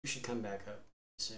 You should come back up soon.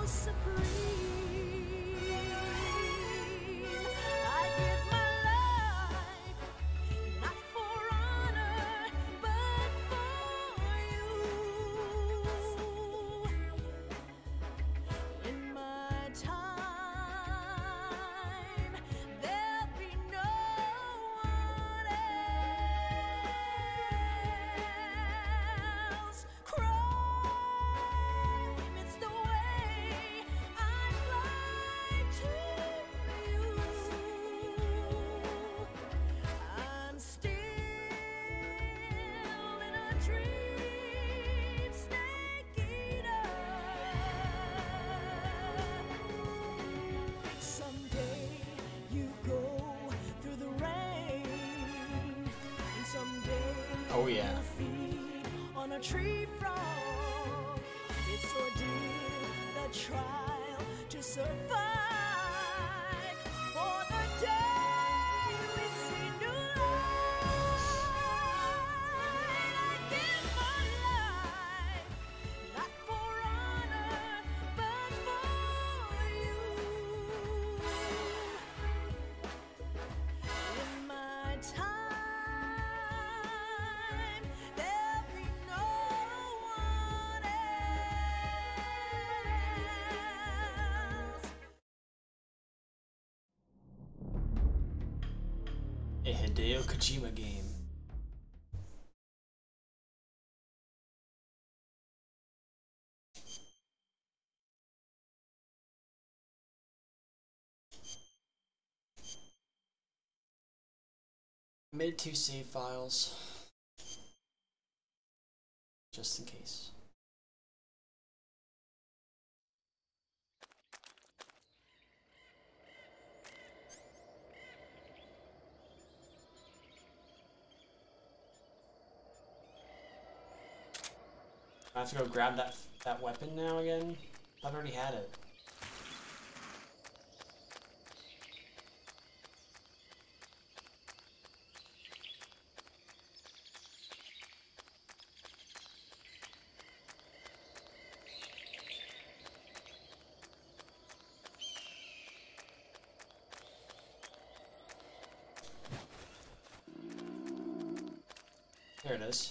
Oh yeah. On a tree frog, it's ordeal, the trial to survive. For the day we see new light, I give my life, not for honor, but for you. In my time. A Hideo Kojima game. I made 2 save files, just in case. I have to go grab that weapon now again? I've already had it. There it is.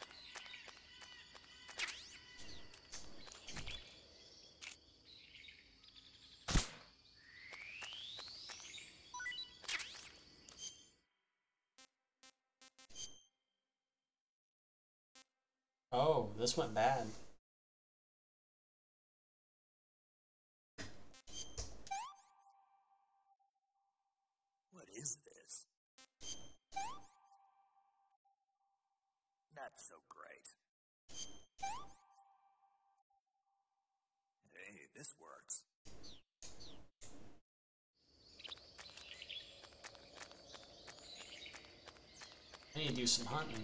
Oh, this went bad. What is this? Not so great. Hey, this works. I need to do some hunting.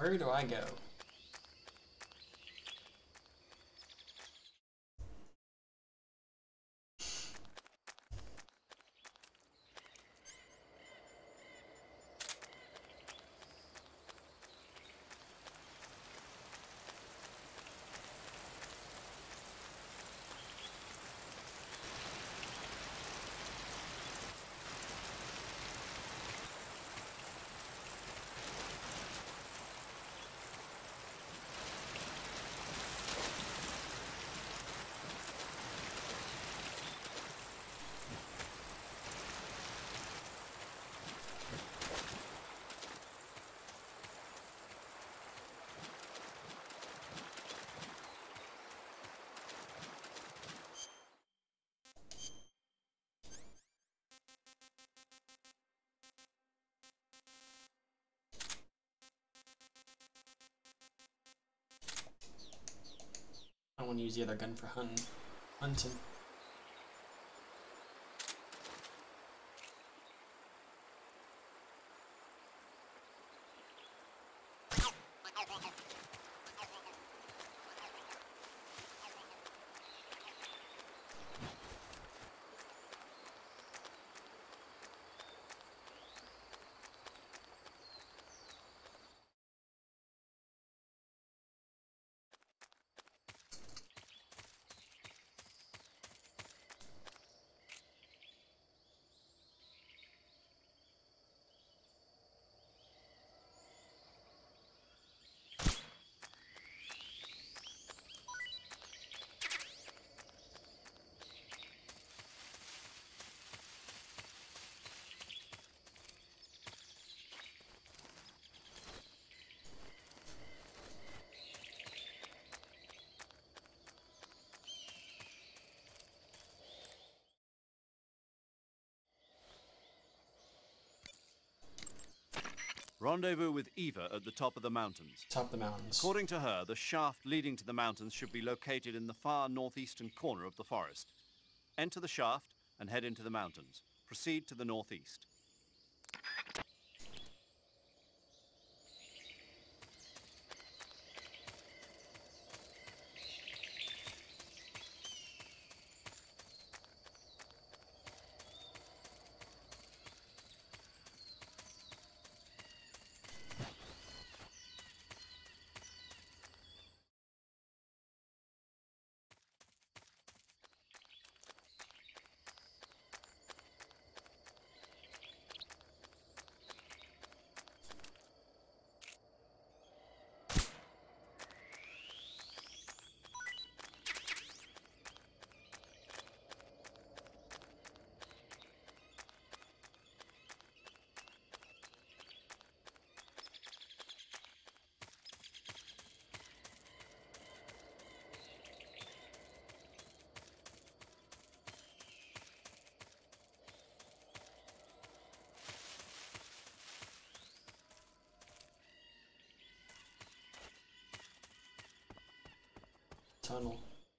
Where do I go? I want to use the other gun for hunting. Rendezvous with Eva at the top of the mountains. Top of the mountains. According to her, the shaft leading to the mountains should be located in the far northeastern corner of the forest. Enter the shaft and head into the mountains. Proceed to the northeast. Tunnel.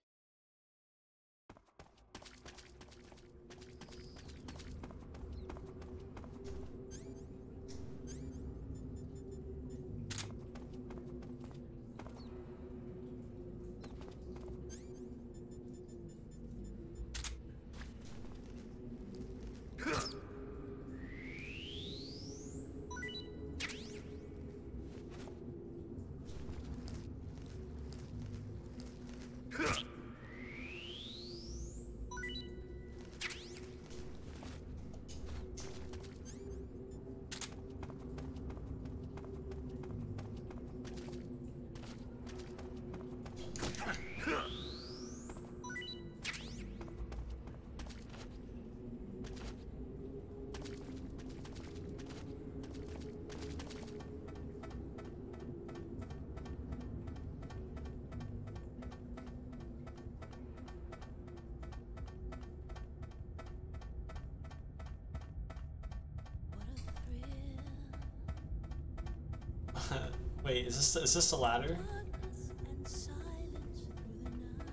Wait, is this a ladder? Darkness and silence through the night.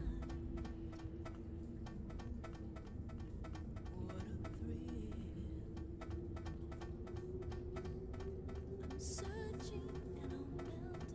What a thrill. I'm searching and I'm melting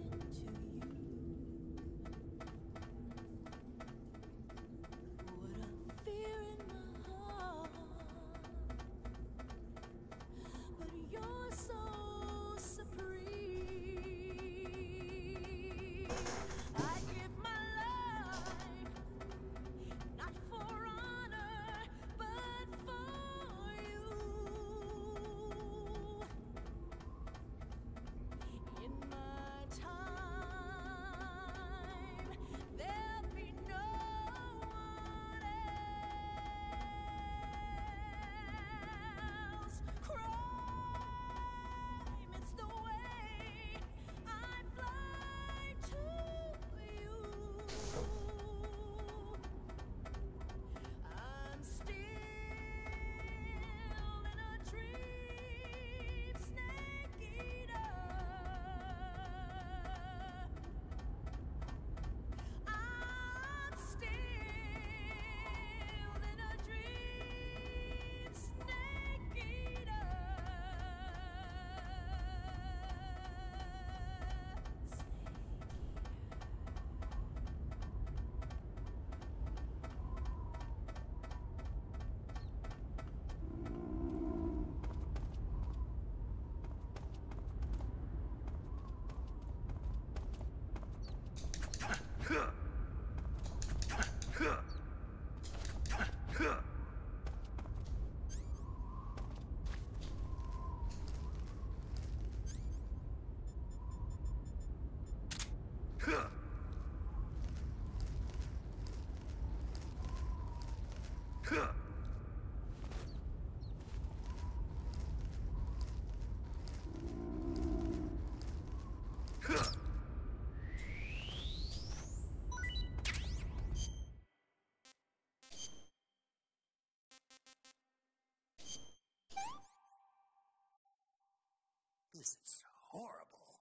This is horrible.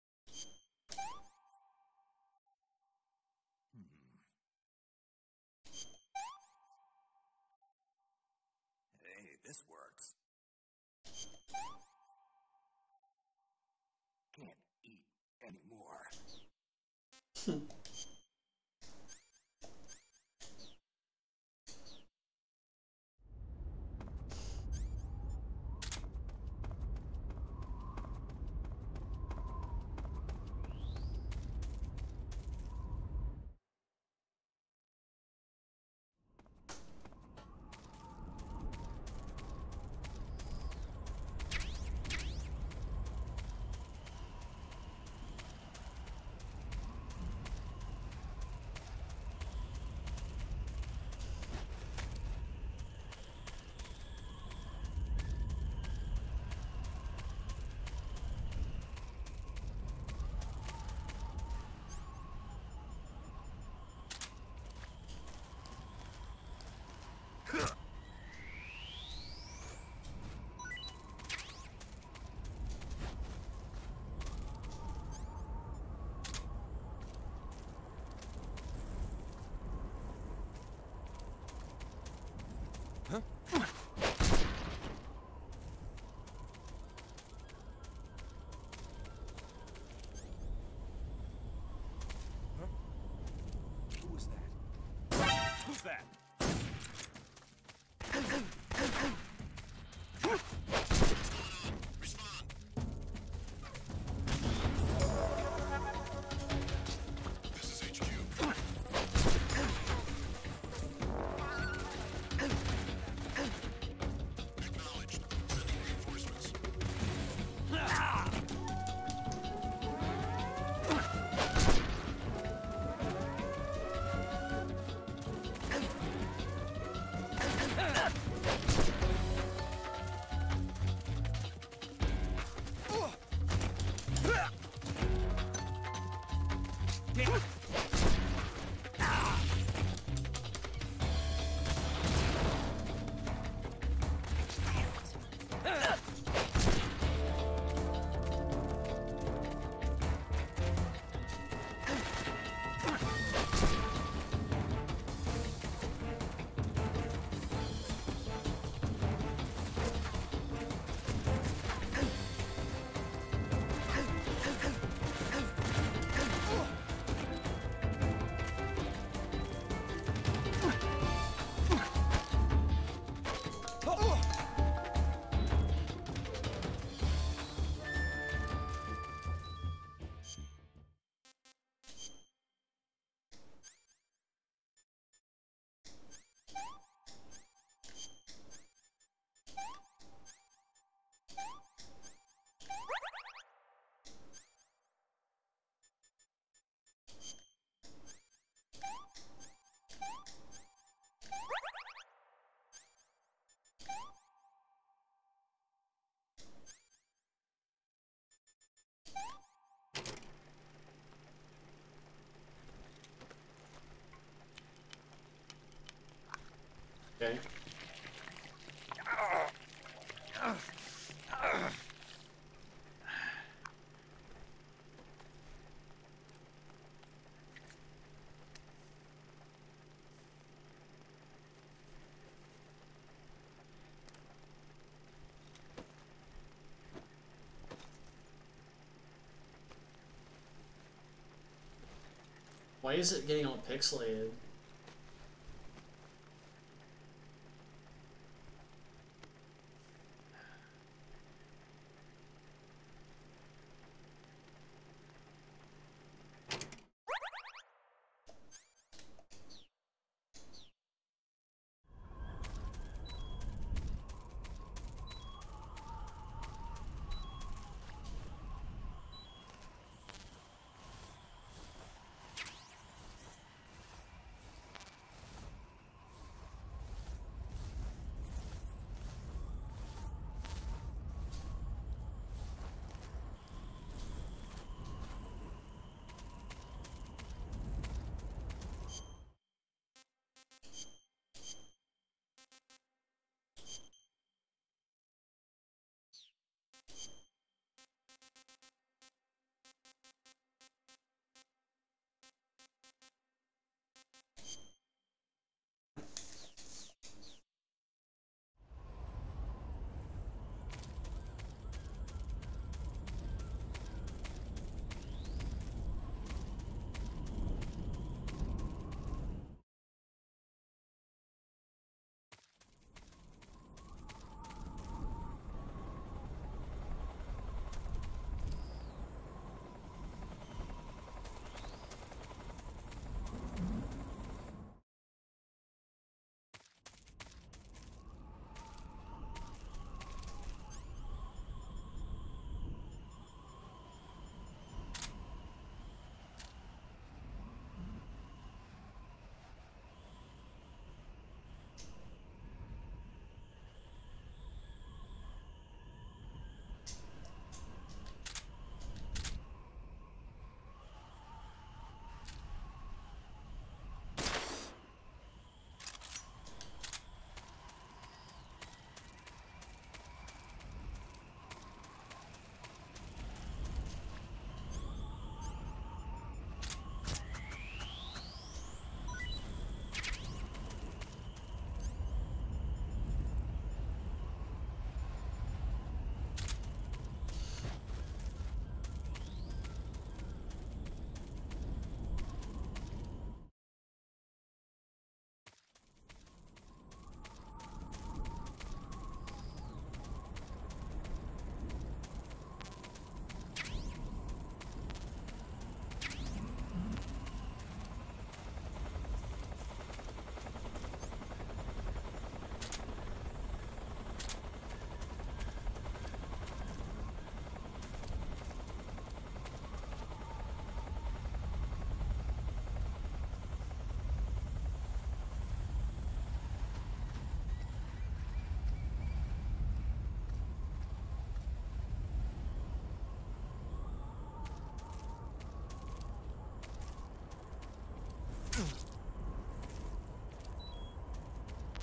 Hey, this works. Can't eat anymore. Who was that? Who's that? Okay. Why is it getting all pixelated?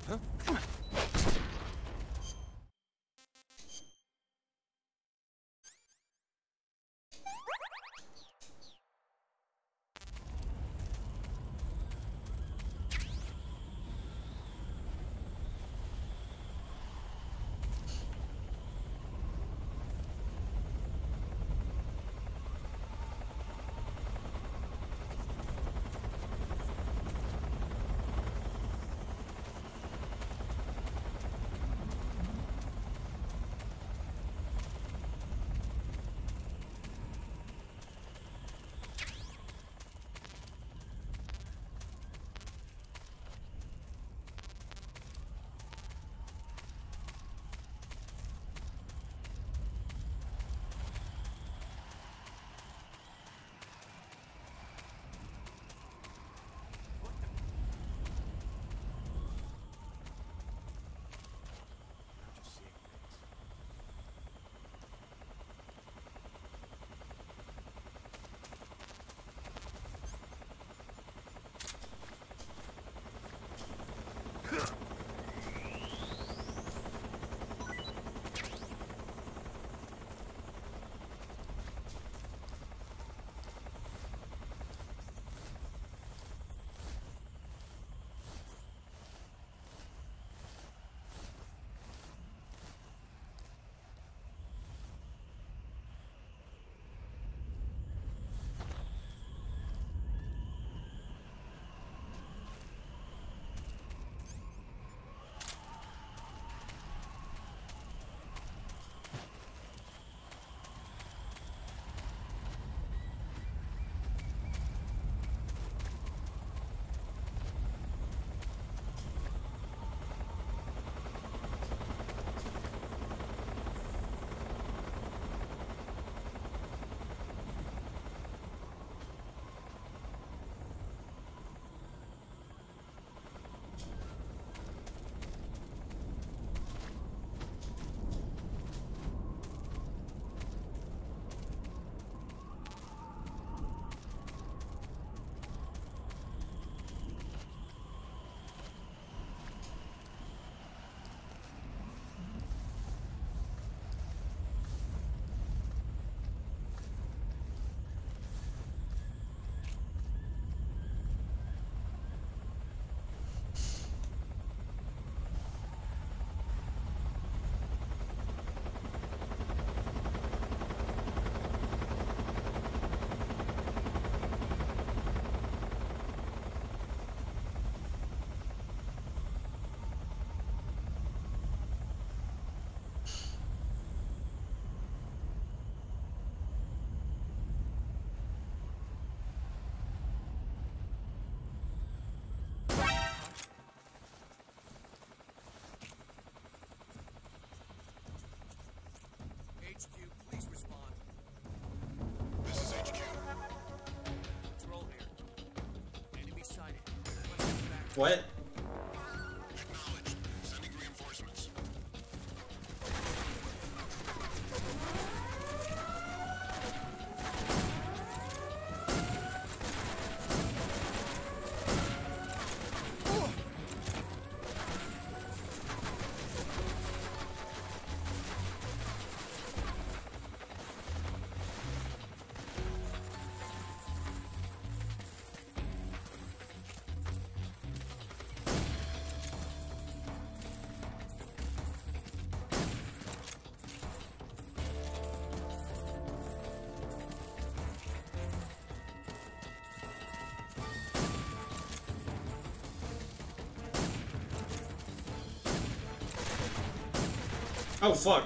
What? Oh fuck.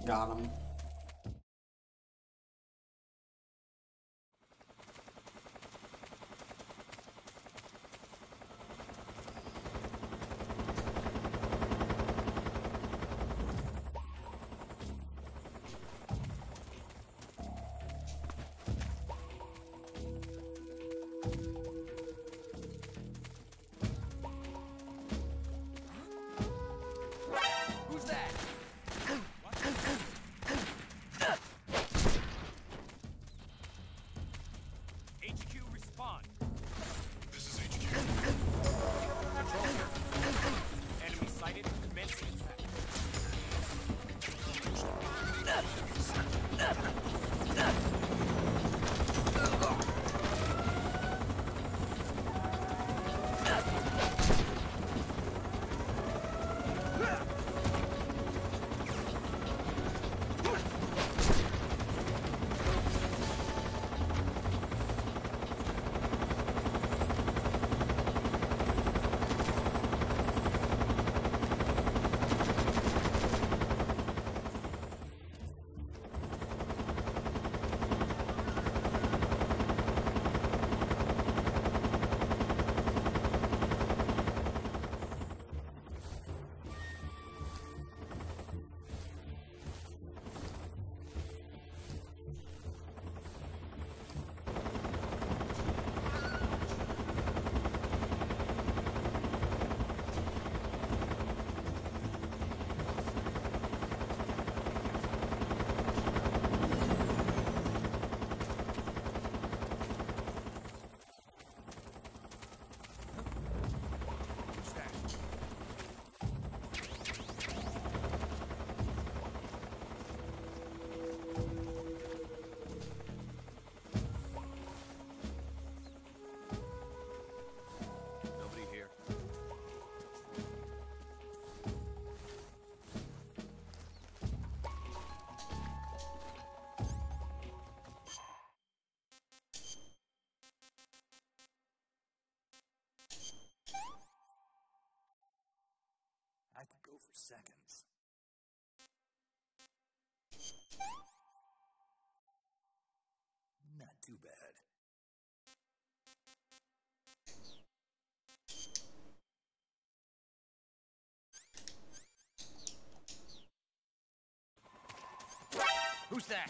Got him. Who's that? HQ respond. This is HQ. Control here. Enemy sighted. Commencing attack. Who's that? Nobody here. I could go for seconds. Not too bad. Who's that?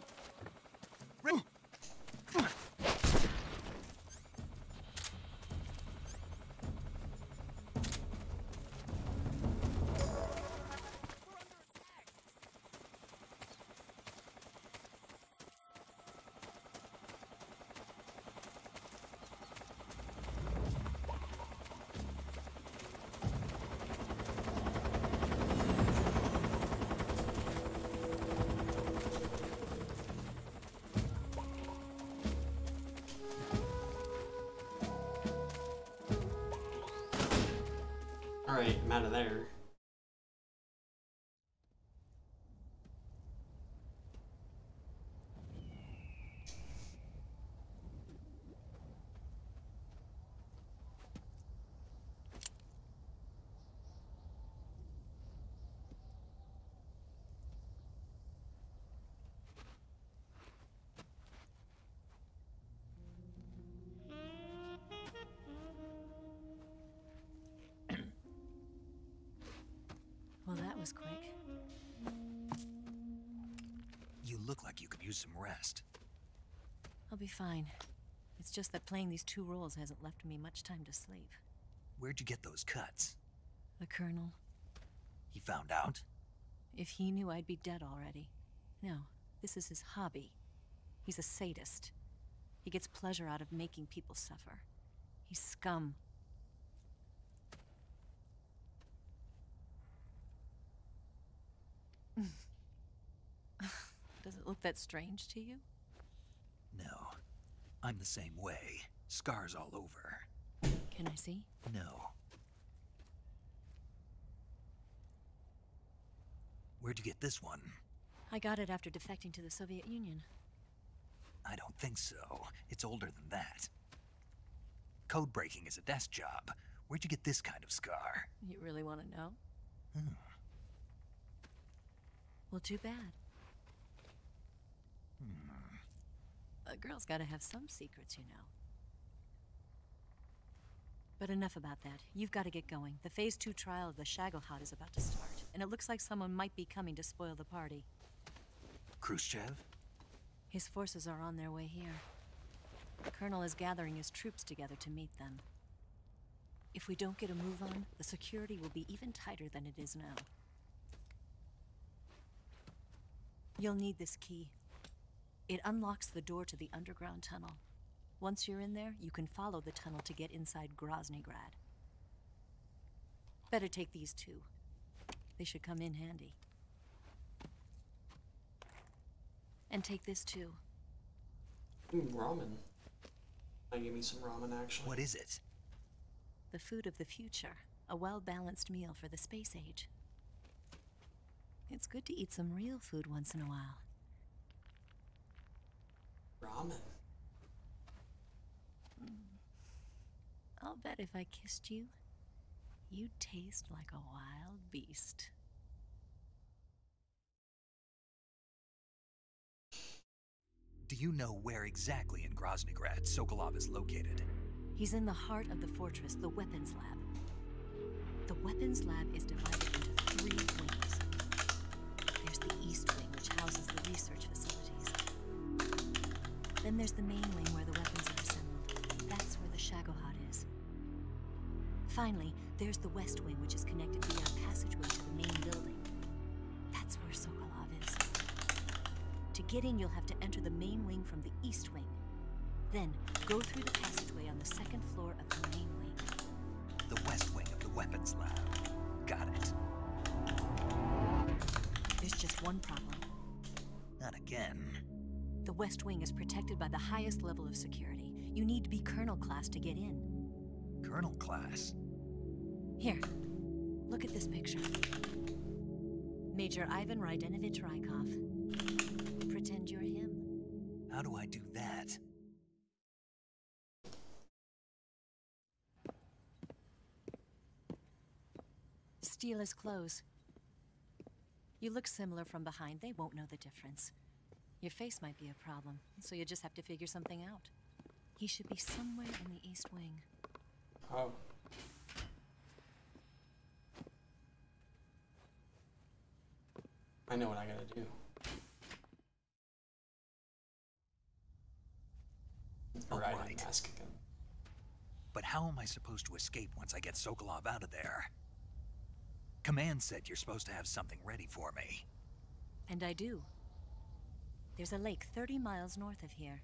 Alright, I'm out of there. Well, that was quick. You look like you could use some rest. I'll be fine. It's just that playing these two roles hasn't left me much time to sleep. Where'd you get those cuts? The Colonel, He found out? if he knew I'd be dead already. No, this is his hobby. He's a sadist. He gets pleasure out of making people suffer. He's scum. Does it look that strange to you? No. I'm the same way. Scars all over. Can I see? No. Where'd you get this one? I got it after defecting to the Soviet Union. I don't think so. It's older than that. Code breaking is a desk job. Where'd you get this kind of scar? You really want to know? Well, too bad. A girl's gotta have some secrets, you know. But enough about that. You've got to get going. The Phase 2 trial of the Shagohod is about to start, and it looks like someone might be coming to spoil the party. Khrushchev? His forces are on their way here. The Colonel is gathering his troops together to meet them. If we don't get a move on, the security will be even tighter than it is now. You'll need this key. It unlocks the door to the underground tunnel. Once you're in there, you can follow the tunnel to get inside Groznygrad. Better take these two. They should come in handy. And take this too. Ramen. Give me some ramen, actually. What is it? The food of the future. A well-balanced meal for the space age. It's good to eat some real food once in a while. Ramen. I'll bet if I kissed you, you'd taste like a wild beast. Do you know where exactly in Groznygrad Sokolov is located? He's in the heart of the fortress, the weapons lab. The weapons lab is divided into 3 wings. There's the East Wing, which houses the research facilities. Then there's the main wing where the weapons are assembled. That's where the Shagohod is. Finally, there's the West Wing, which is connected via a passageway to the main building. That's where Sokolov is. To get in, you'll have to enter the main wing from the East Wing. Then, go through the passageway on the 2nd floor of the main wing. The West Wing of the weapons lab. Got it. There's just one problem. Not again. The West Wing is protected by the highest level of security. You need to be Colonel class to get in. Colonel class? Here, look at this picture. Major Ivan Rydenovich Rykov. Pretend you're him. How do I do that? Steal his clothes. You look similar from behind. They won't know the difference. Your face might be a problem, so you just have to figure something out. He should be somewhere in the East Wing. Oh. I know what I gotta do. Alright, Alright. mask again. But how am I supposed to escape once I get Sokolov out of there? Command said you're supposed to have something ready for me. And I do. There's a lake 30 miles north of here.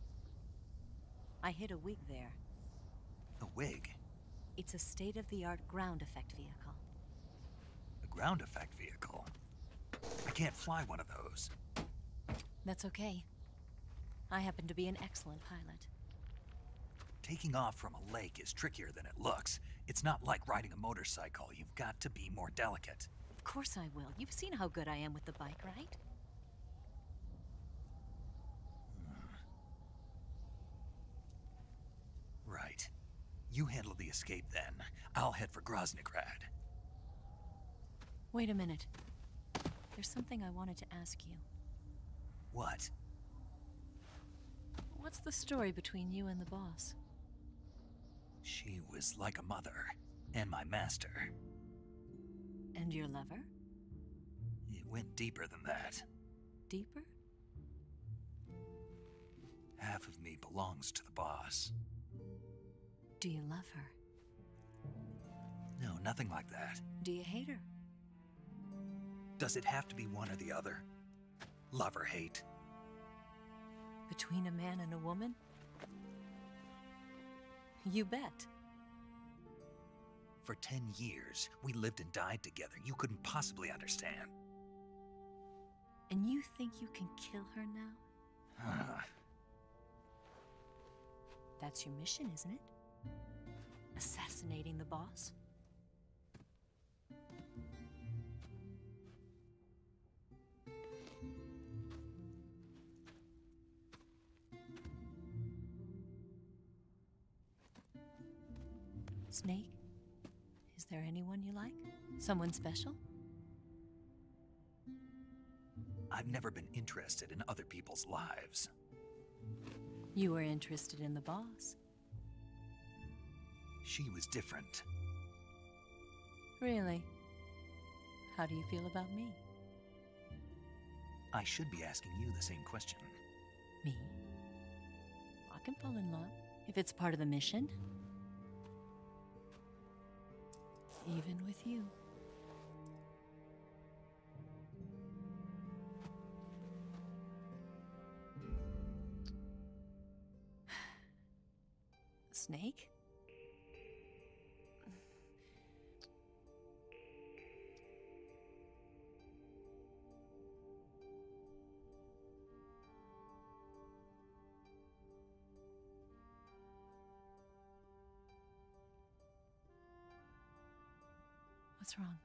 I hid a wig there. A wig? It's a state-of-the-art ground effect vehicle. A ground effect vehicle? I can't fly one of those. That's okay. I happen to be an excellent pilot. Taking off from a lake is trickier than it looks. It's not like riding a motorcycle. You've got to be more delicate. Of course I will. You've seen how good I am with the bike, right? Right. You handle the escape then. I'll head for Groznygrad. Wait a minute. There's something I wanted to ask you. What? What's the story between you and the boss? She was like a mother, and my master. And your lover? It went deeper than that. Deeper? Half of me belongs to the boss. Do you love her? No, nothing like that. Do you hate her? Does it have to be one or the other? Love or hate? Between a man and a woman? You bet. For 10 years, we lived and died together. You couldn't possibly understand. And you think you can kill her now? That's your mission, isn't it? Assassinating the boss? Snake? Is there anyone you like? Someone special? I've never been interested in other people's lives. You were interested in the boss. She was different. Really? How do you feel about me? I should be asking you the same question. Me? I can fall in love if it's part of the mission. Even with you. Snake? What's wrong?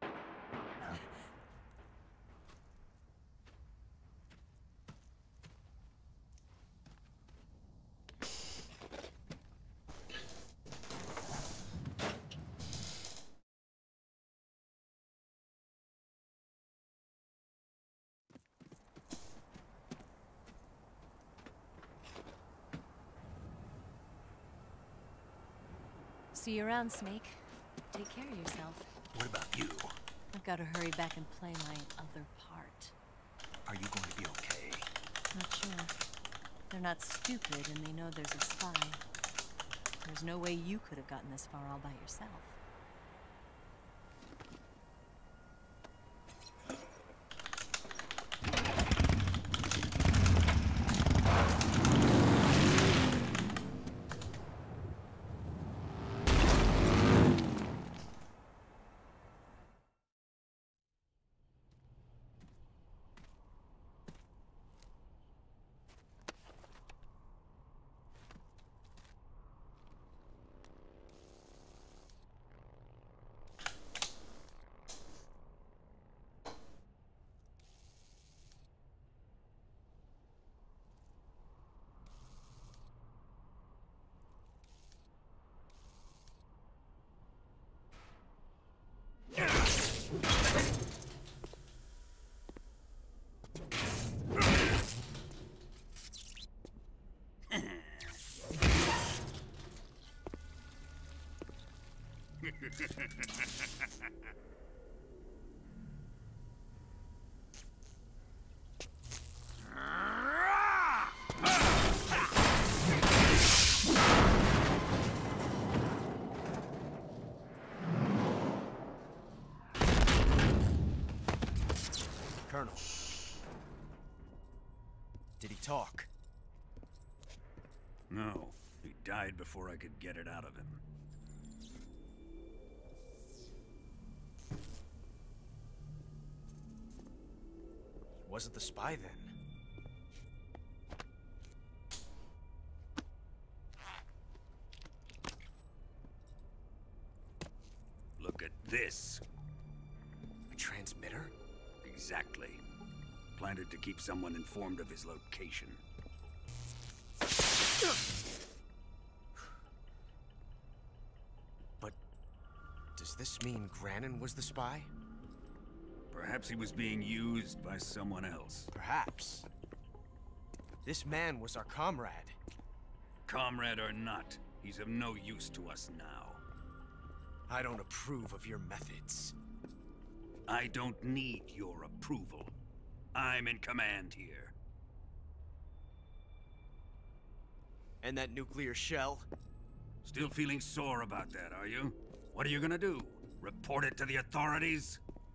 See you around, Snake. Take care of yourself. What about you? I've got to hurry back and play my other part. Are you going to be okay? Not sure. They're not stupid and they know there's a spy. There's no way you could have gotten this far all by yourself. Colonel. Did he talk? No. He died before I could get it out of him. Wasn't the spy then? Look at this. A transmitter? Exactly. Planted to keep someone informed of his location. But does this mean Granin was the spy? Perhaps he was being used by someone else. Perhaps. This man was our comrade. Comrade or not, he's of no use to us now. I don't approve of your methods. I don't need your approval. I'm in command here. And that nuclear shell? Still feeling sore about that, are you? What are you gonna do? Report it to the authorities?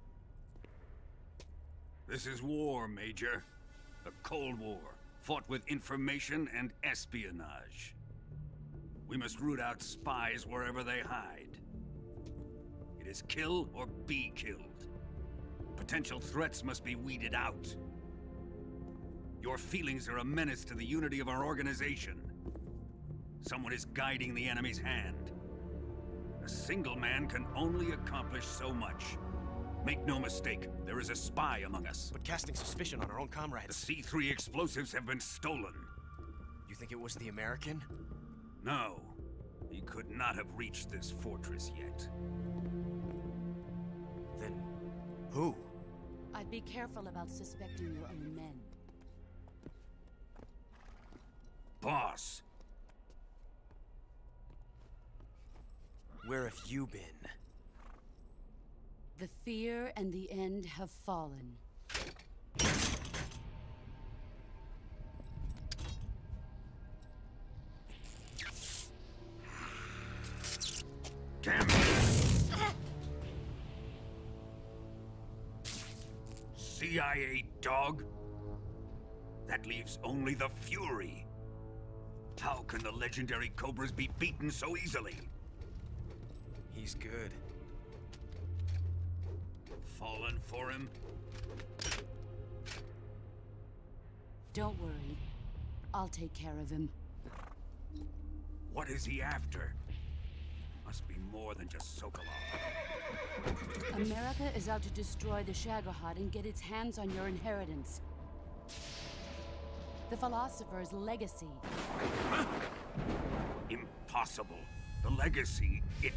This is war, Major. A Cold War, fought with information and espionage. We must root out spies wherever they hide. It is kill or be killed. Potential threats must be weeded out. Your feelings are a menace to the unity of our organization. Someone is guiding the enemy's hand. A single man can only accomplish so much. Make no mistake, there is a spy among us. But casting suspicion on our own The comrades. C3 explosives have been stolen. You think it was the American? No, he could not have reached this fortress yet. Then who? I'd Be careful about suspecting your own men. Boss, Where have you been? The fear and the end have fallen. damn it! CIA dog? That leaves only the Fury. How can the legendary Cobras be beaten so easily? He's good. Fallen for him? Don't worry. I'll take care of him. What is he after? Must be more than just Sokolov. America is out to destroy the Shagohod and get its hands on your inheritance. The Philosopher's legacy. Huh? Impossible. The legacy, it...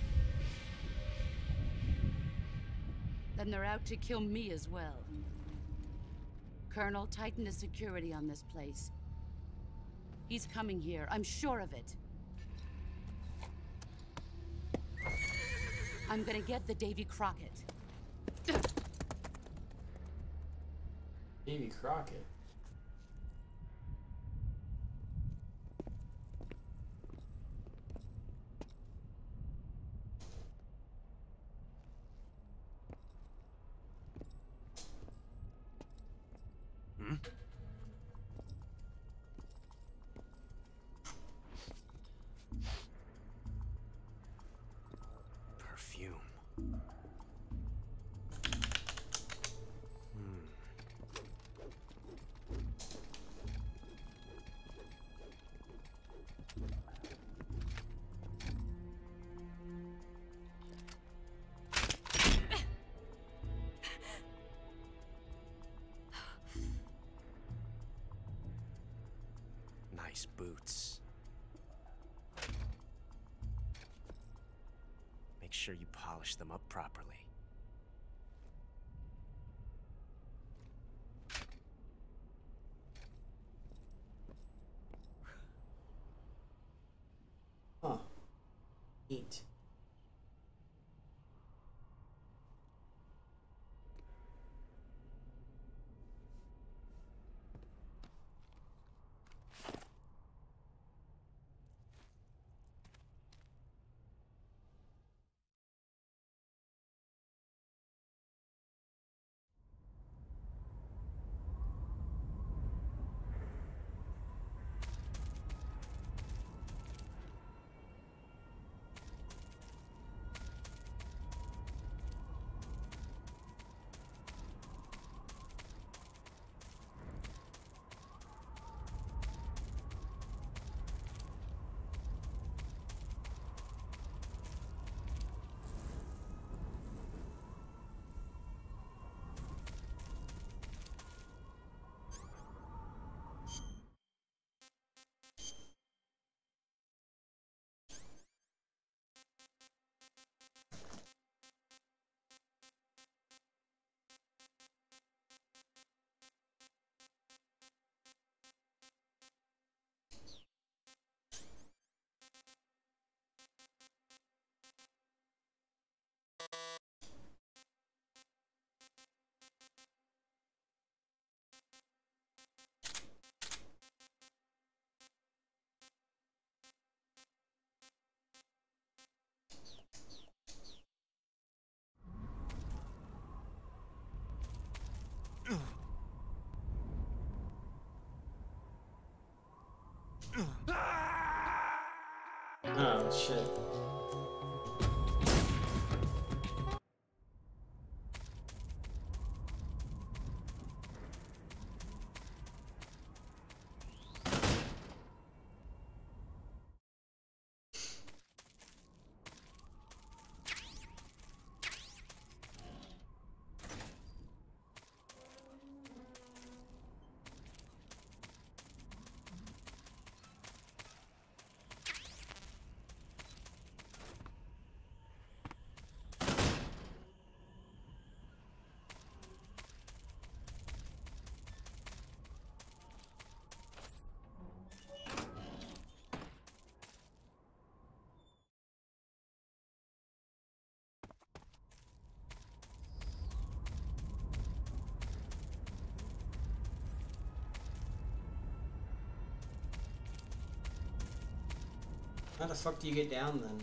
Then they're out to kill me as well. Colonel, tighten the security on this place. He's coming here, I'm sure of it. I'm gonna get the Davy Crockett. Davy Crockett? Perfume. Nice boots. Make sure you polish them up properly. Huh. Neat. Oh, shit. How the fuck do you get down then?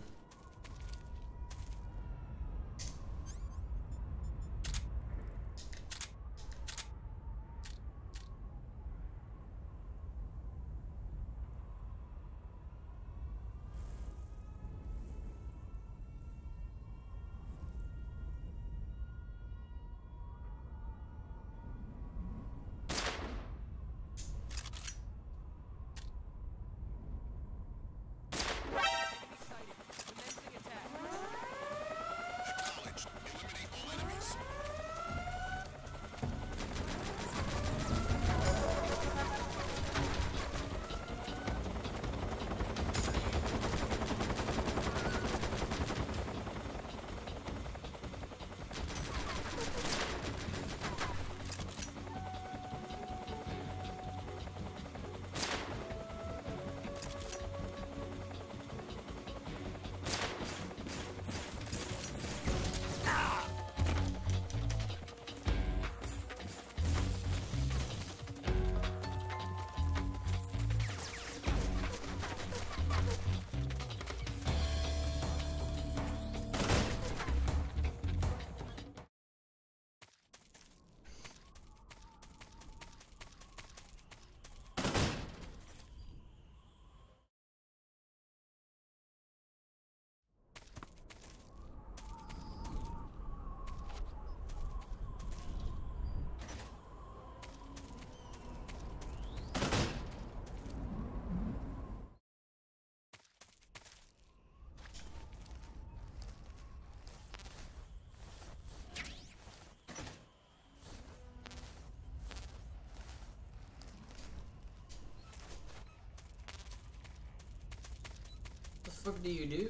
What the fuck do you do?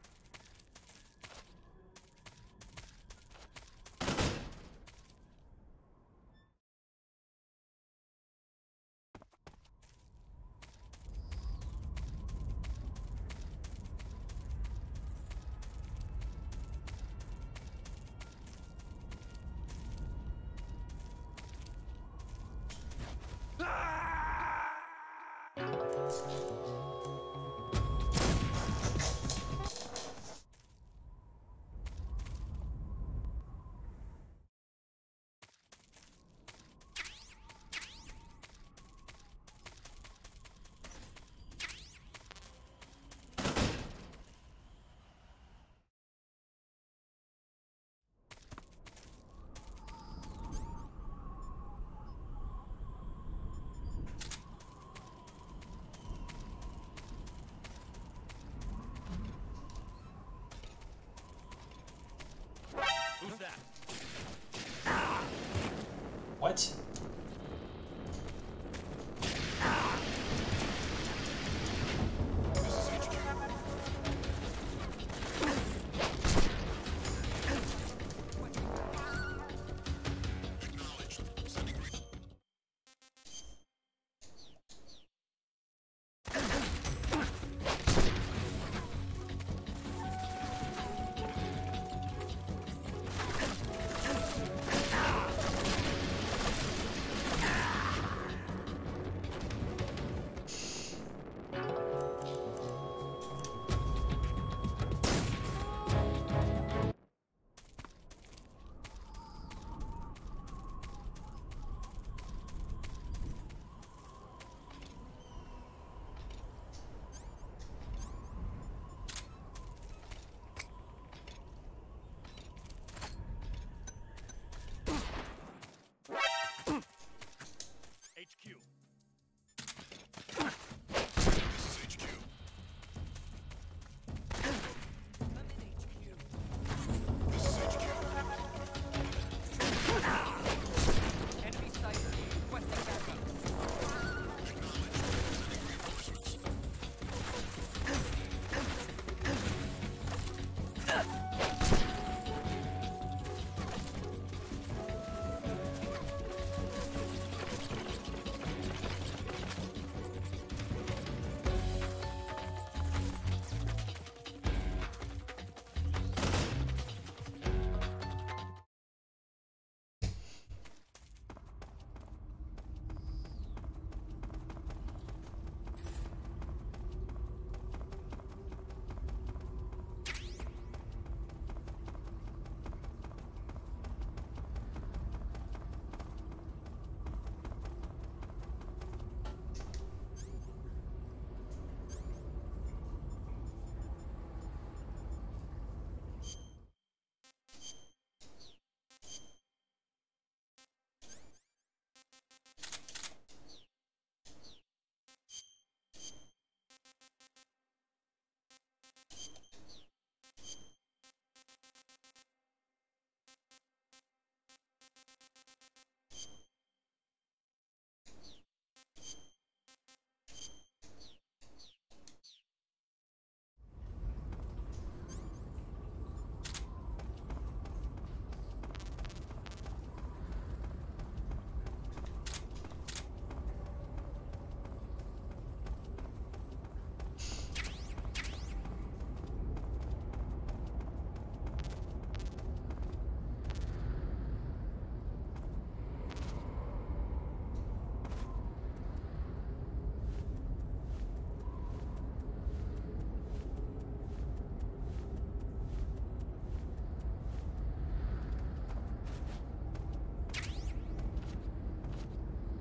Who's that? What?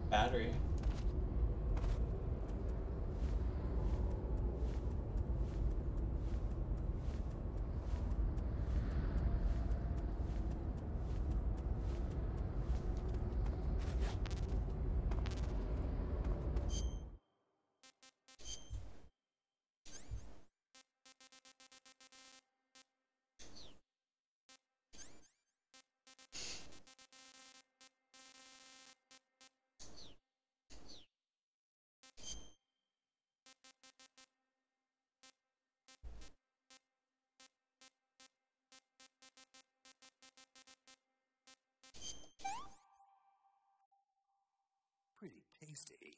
Battery. Pretty tasty.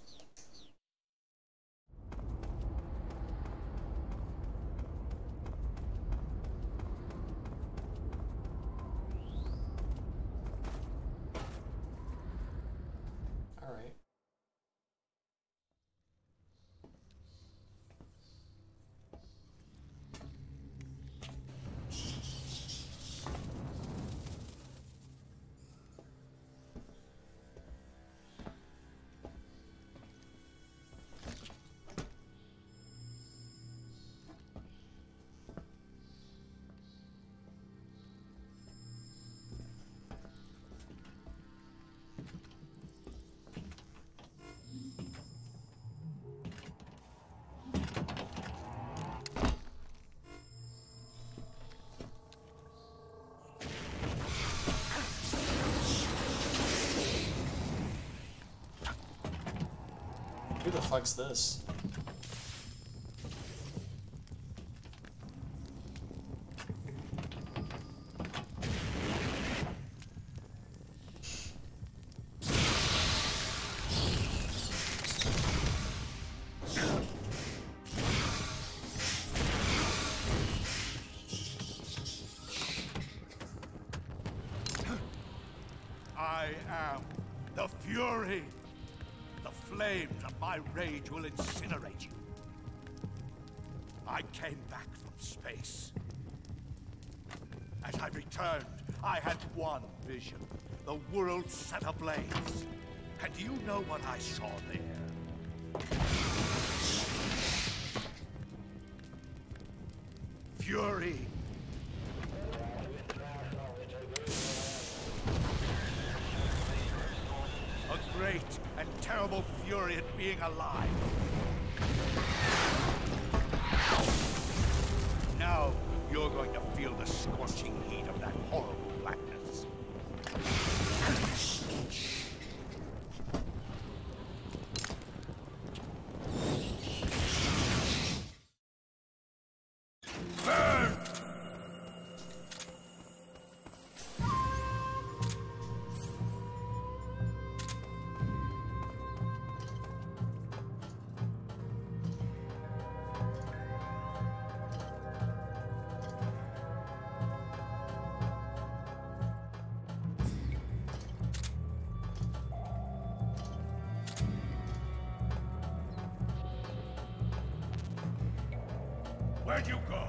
All right. Who the fuck's this? I am the Fury. The flames of my rage will incinerate you. I came back from space. As I returned, I had one vision. The world set ablaze. And do you know what I saw there? Fury. A great and terrible fury at being alive. Now you're going to feel the scorching heat of that horrible blackness. Burn! Where'd you go?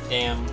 Damn.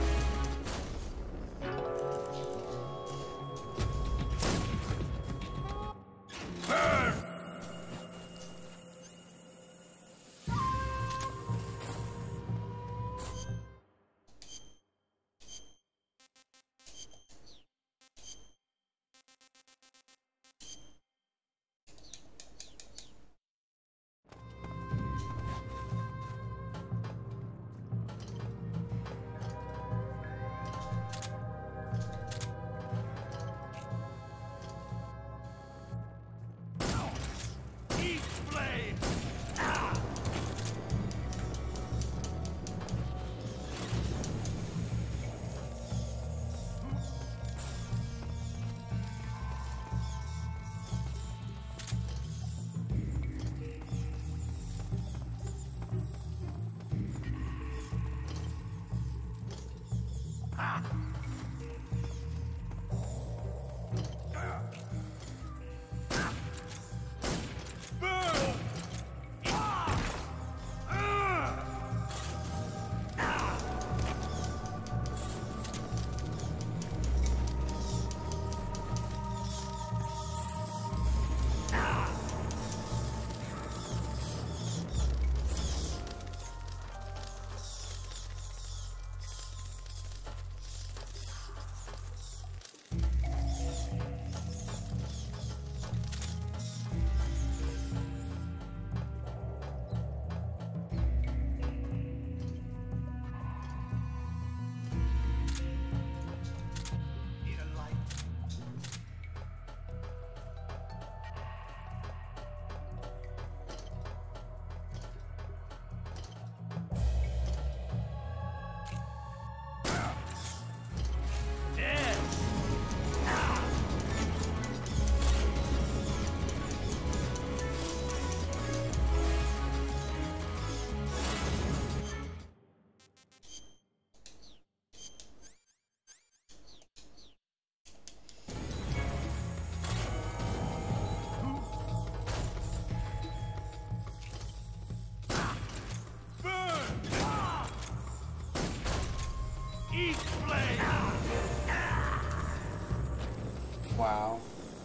Wow.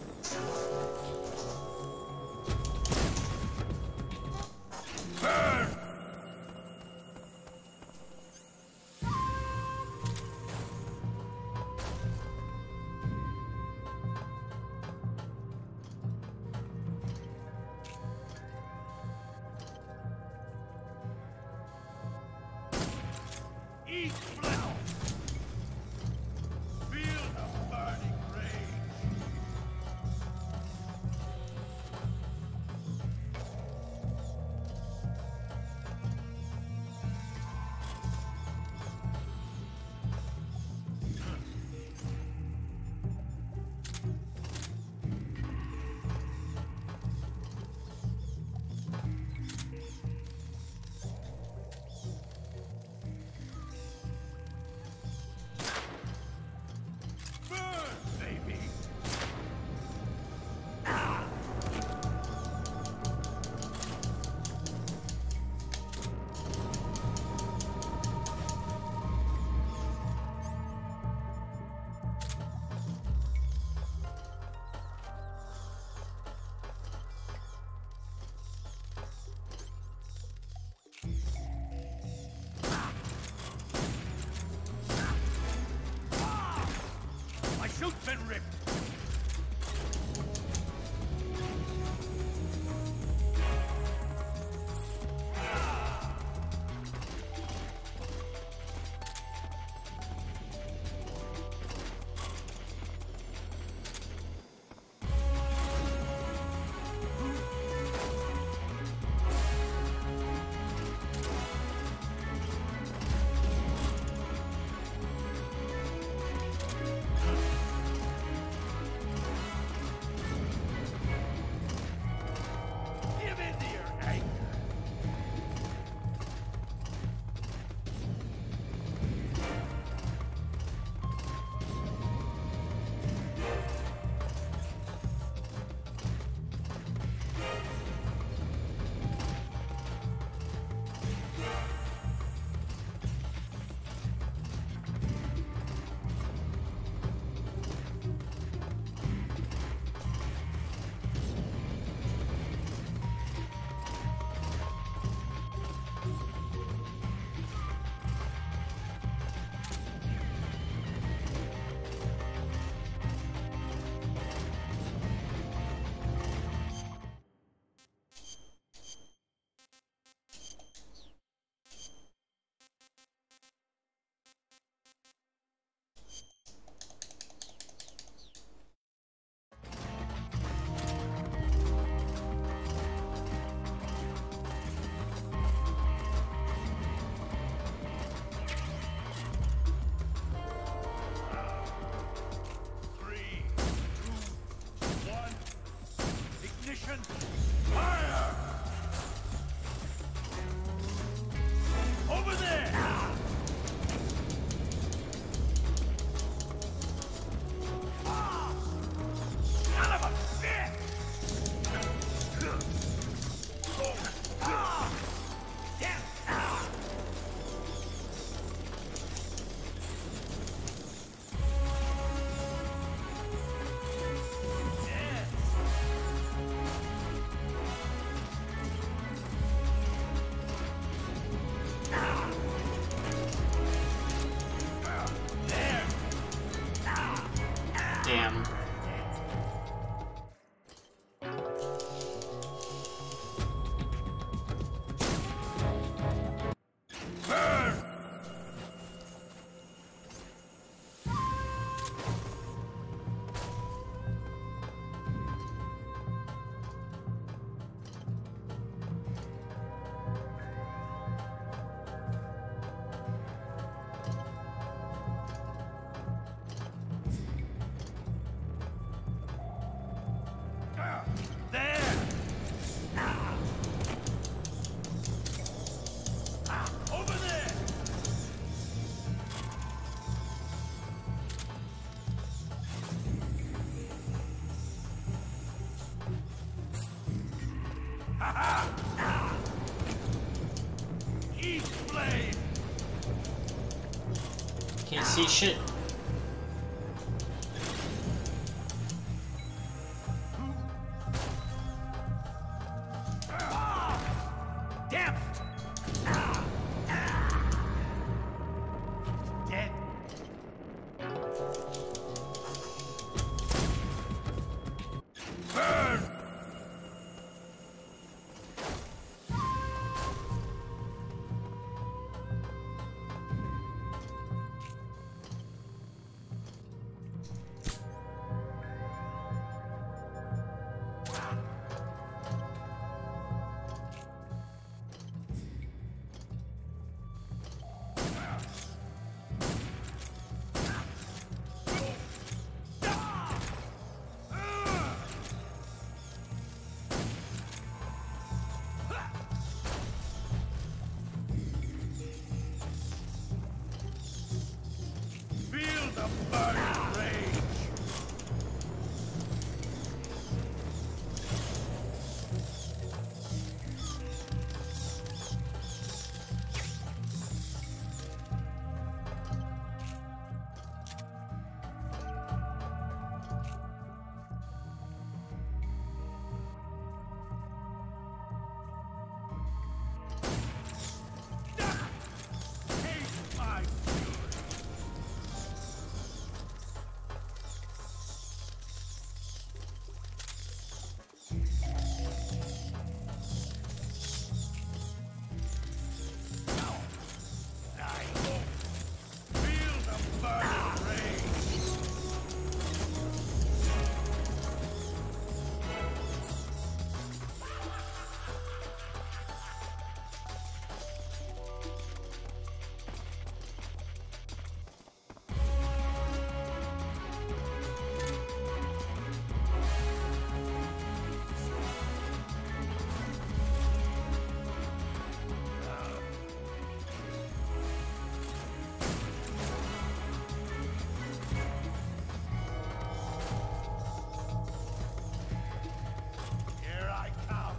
Eat flesh! Feel the burning rage! My shoot's been ripped! Damn. Can't see shit. Damn it! Dead. Burn! Feel the burning rage! Taste my fury! Feel the burning rage! Here I come!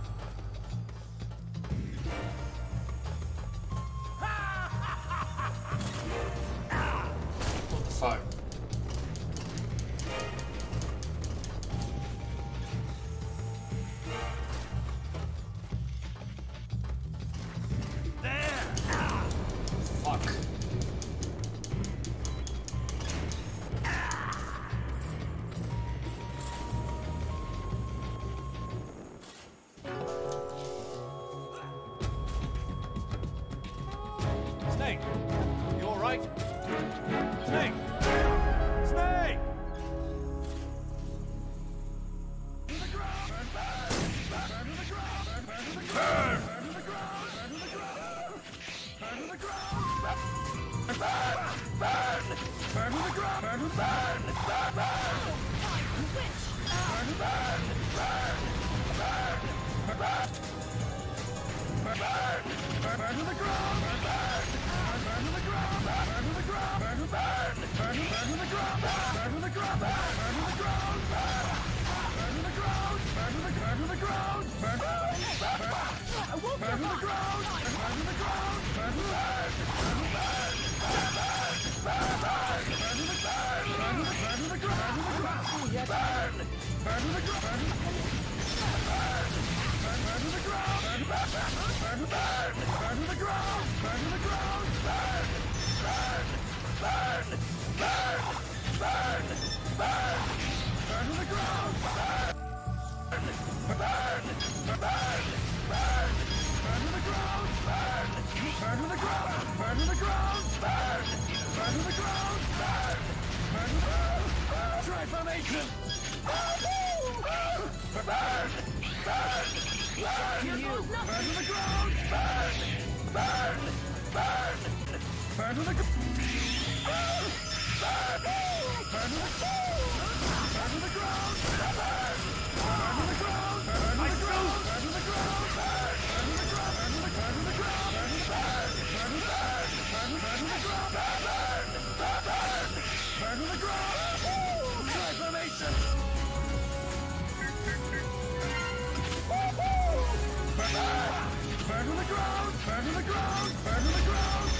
What the fuck? There! Fuck. Snake! You alright? Snake! Snake! Burn! Burn to the ground! Burn to the ground! Burn! Burn to the ground! Burn! Burn to the ground! Try formation! Burn! Burn! Burn! Burn to the ground! Burn! Burn! Burn! Burn to the ground! Burn! Burn! Burn to the ground! Burn to the ground! Burn! Burn to the ground! Burn to the ground! Burn to the ground! Burn! Burn to the ground! Burn to the ground! Burn to the ground! Burn to the ground! Burn to the ground! Burn to the ground! Transformation! Burn to the ground! Burn to the ground! Burn to the ground!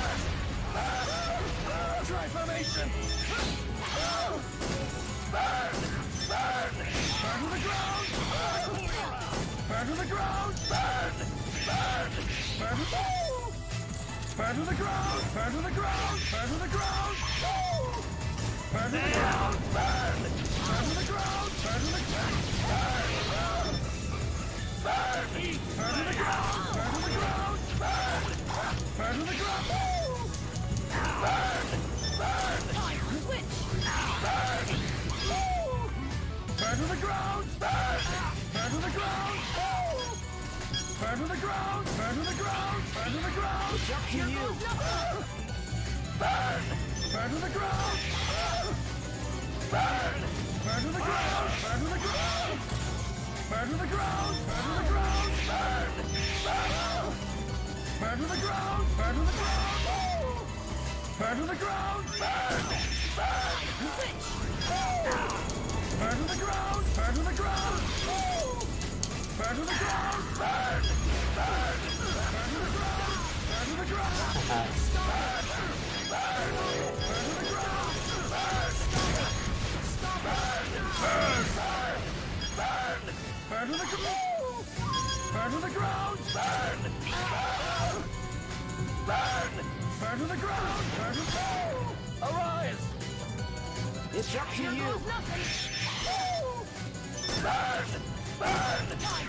Transformation! Burn! Burn! Burn to the ground! Burn to the ground! Burn! Burn! Burn to burn to the ground! Burn to the ground! Burn to the ground! Burn to the ground! Burn! Burn to the ground! Burn to the ground! Burn! Burn! Burn to the ground! Burn to the ground! Burn! Burn to the ground! Burn! Burn! Switch! Burn! Burn to the ground! Burn! Burn to the ground! Burn to the ground! Burn to the ground! Burn to the ground! It's up to you. Burn! Burn to the ground! Burn! Burn to the ground! Burn to the ground! Burn to the ground! Burn to the ground! Burn! Burn to the ground! Burn to the ground! Burn to the ground! Burn! Burn! Burn to the ground! Burn to the ground! Burn to the ground! Burn! Burn! Burn to the ground! Burn to the ground! Burn! Burn! Burn to the ground! Burn! Burn! Burn! Burn! Burn to the ground! Burn to the ground! Burn! Burn! Burn to the ground! Burn to the ground! Arise! It's up to you. Burn! Burn!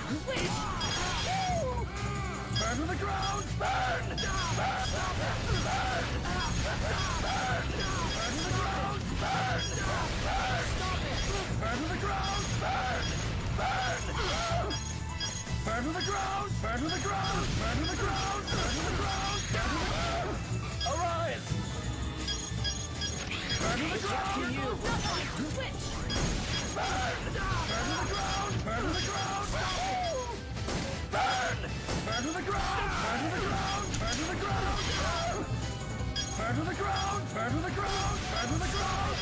Burn to the ground! Burn! Burn! Burn! Burn! Burn to the ground! Burn! Burn! Burn to the ground! Burn! Burn! Burn to the ground! Burn to the ground! Burn to the ground! Burn to the ground! Burn to the ground! Arise! Burn to the ground! Burn! Burn to the ground! Burn to the ground! Burn! Burn to the ground! Burn to the ground! Burn to the ground! Burn to the ground! Burn to the ground! Burn to the ground!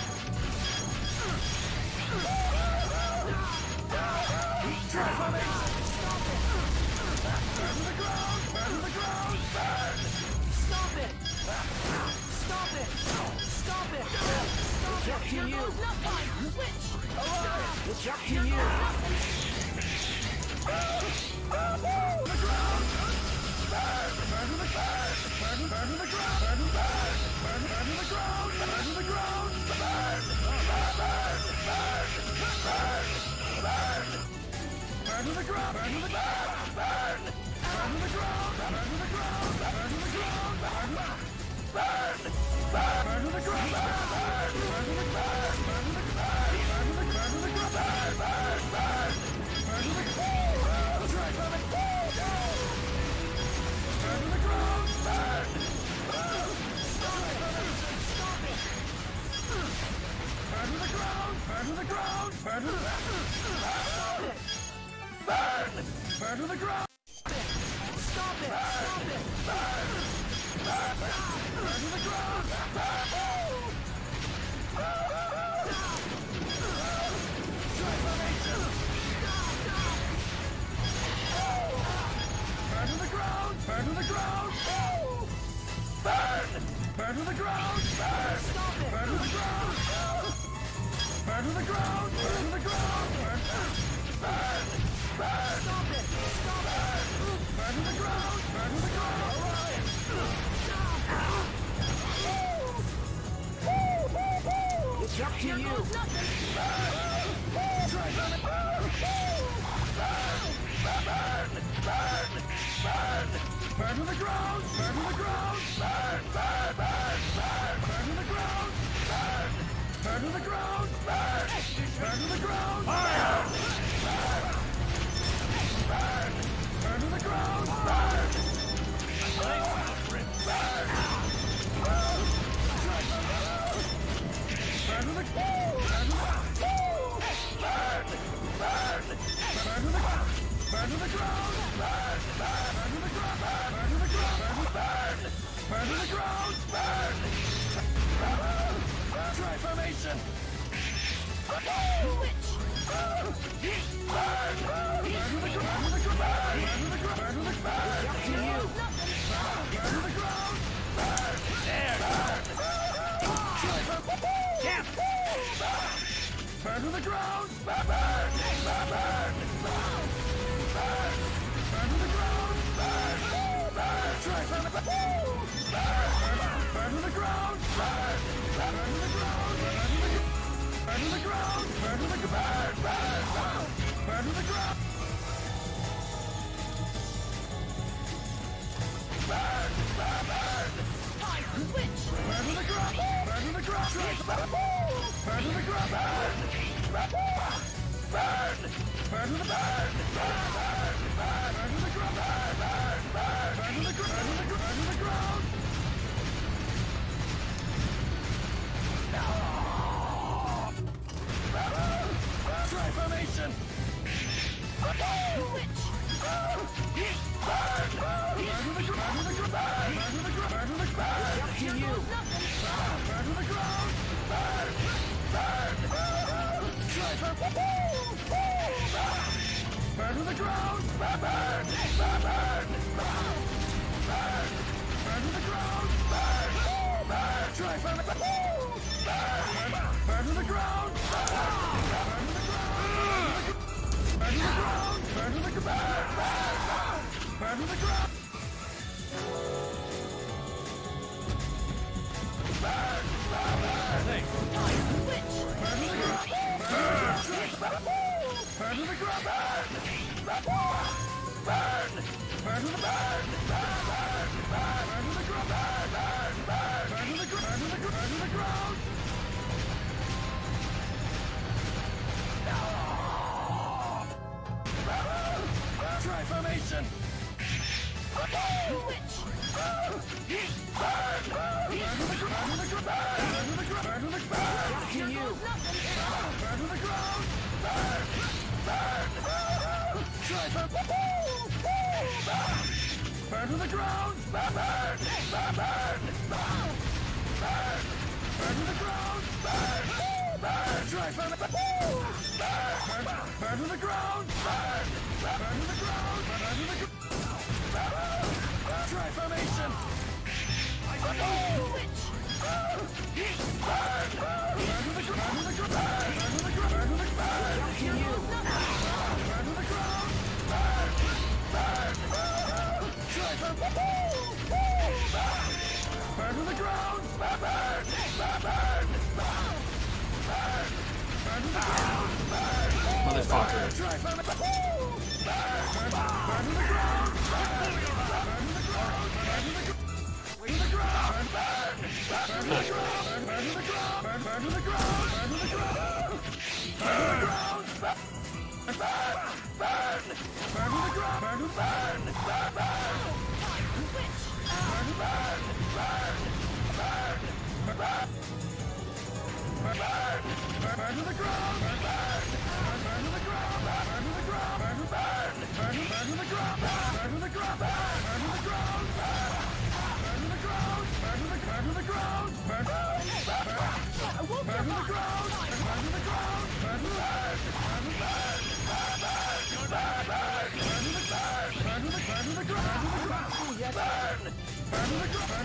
Transformation! Burn to the ground! Burn to the ground! Burn! Stop it! Stop it! Stop it! It's up to you. It's up to you. Burn to the ground! Stop it! Stop it! Burn! Burn to the ground! Transformation! Burn to the ground! Burn to the ground! Burn! Burn to the ground! Burn! Stop it! Burn to the ground! Burn to the ground! Burn to the ground! Burn! Burn! Burn! Stop it! Stop it! Burn to the ground! Burn to the ground! It's up to you! Burn! Burn! Burn! Burn! Burn! Burn to the ground! Burn to the ground! Burn! Burn! Burn! Burn! Burn to the ground! Burn! Burn to the ground! Burn! Burn to the ground! Fire! Burn! Burn! Burn to the ground! Burn! Burn! Burn! Burn to the ground! Burn! Burn! Burn! Burn to the ground! Burn to the ground! Burn! Burn to the ground! Burn to the ground! Burn! Burn to the ground! Burn! Try formation! Witch! Burn! Burn to the ground! Burn to the ground! Burn to the ground! Burn to the ground! Up to you! Burn to the ground! Burn! There! Burn! Try formation! Burn to the ground! Burn! Burn! Burn! Burn! Burn to the ground! Burn! Burn! Try formation! Burn to the ground! Burn! Burn to the ground! Burn to the ground! Burn to the ground! Burn to the ground! Burn! Burn! Burn! Witch! Burn to the ground! Burn to the ground! Burn to the ground! Burn! Burn! Burn to the burn! Burn! Burn! Burn to the ground! Burn! Burn! Burn to the ground! Burn to the ground! Try formation! Witch! Burn! Burn to the ground! Burn to the ground! Burn to the ground! Burn to the ground! Up to you! Burn to the ground! Burn! Burn! Try formation! Burn to the ground! Burn! Burn! Burn! Burn! Burn to the ground! Burn! Burn! Try formation! Burn to the ground! Burn to the ground! Burn to the ground! Burn to the ground! Burn to the ground! Burn! Burn! Witch! Burn to the ground! Burn to the ground! Burn! Burn! Burn to the burn! Burn! Burn to the ground! Burn! Burn to the ground! Burn to the ground! Try formation! Witch! Burn! Burn to the ground! Burn to the ground! Burn to the ground! Burn to the ground! Up to you! Burn to the ground! Burn! Burn! Try formation! Burn to the ground! Burn! Burn! Burn! Burn! Burn to the ground! Burn! Burn! Try formation! Burn! Burn to the ground! Burn! Burn to the ground! Burn to the ground! Try formation! Witch! Burn! Burn! Burn to the ground! Burn to the ground! Burn to the ground! Burn to the ground! Up to you! Burn to the ground! Burn! Burn! Try formation! Burn to the ground! Burn! Burn! Burn! Burn! Burn to the ground! Burn! Motherfucker. Try formation! Burn to the ground! Burn to the ground! Burn to the ground! Burn to the ground! Burn to the ground! Burn to the ground! Burn to the ground! Burn to the ground! Burn to the ground! Burn to the ground! Burn! Burn! Burn to the ground! Burn to the burn! Burn! Witch! Burn! Burn! Burn! Burn! Burn! Burn! Burn to the ground! Burn! Burn to the ground! Burn to the ground! Burn to burn! Burn to the ground! Burn to the ground! Burn to the ground! Burn to the ground! Burn to the ground! Burn to the ground! Burn! Burn to the ground! Burn to the ground! Burn to the burn! Burn to burn! Burn! Burn! Burn to the burn! Burn to the burn to the ground! Burn! Burn to the ground!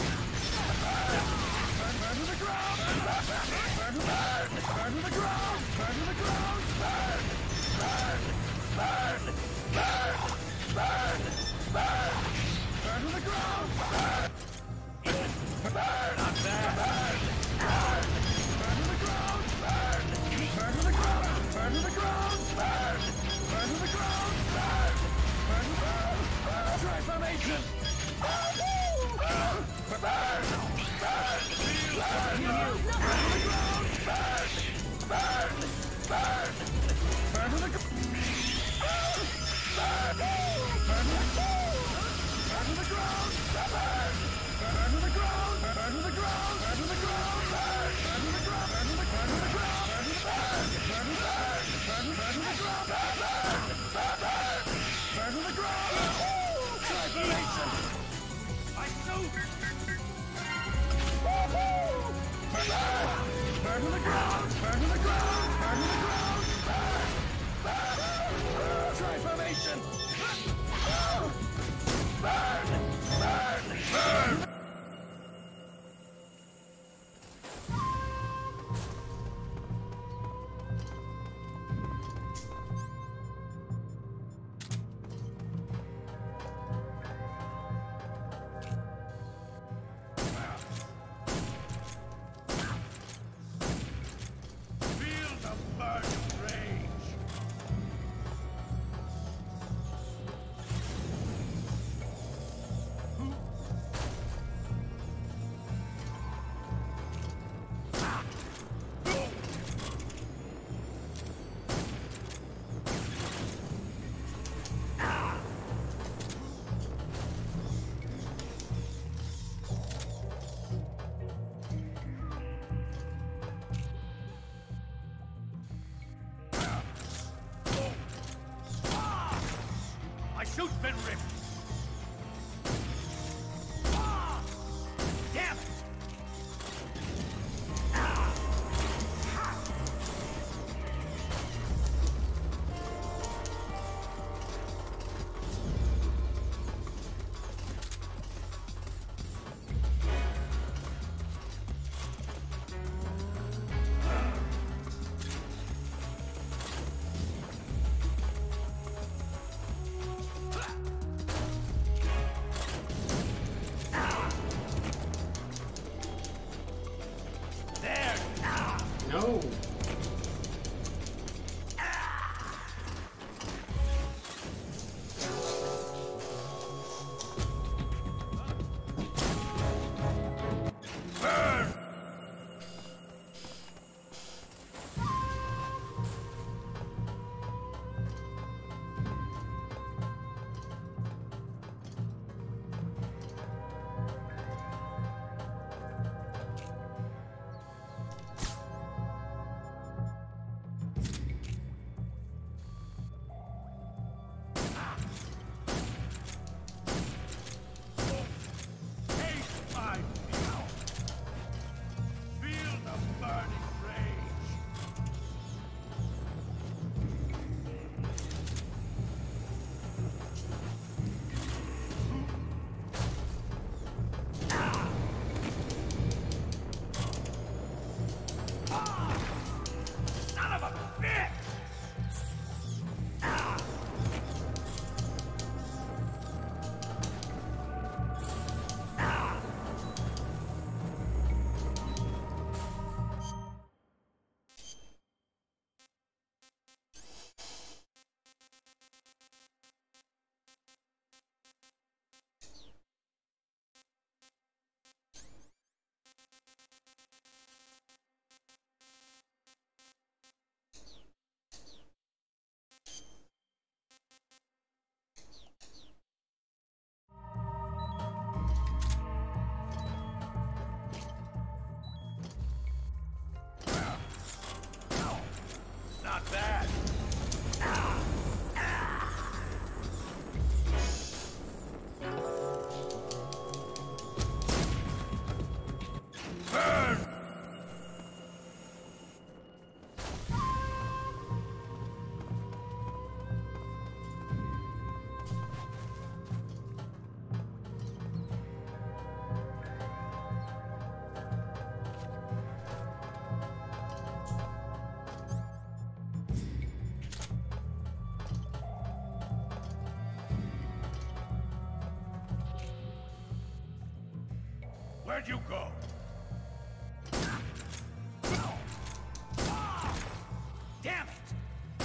Burn to the ground! Burn to burn! Burn to the ground! Burn to the ground! Burn! Burn! Burn! Burn! Burn! Burn! Burn to the ground! Burn! Burn! Not bad! Burn! Burn! Burn to the ground! Burn! Burn to the ground! Burn to the ground! Burn! Burn to the ground! Burn! Burn to the ground! Try formation! My suit's been ripped! Damn it! No. Not bad. Burn! Where'd you go? Damn it!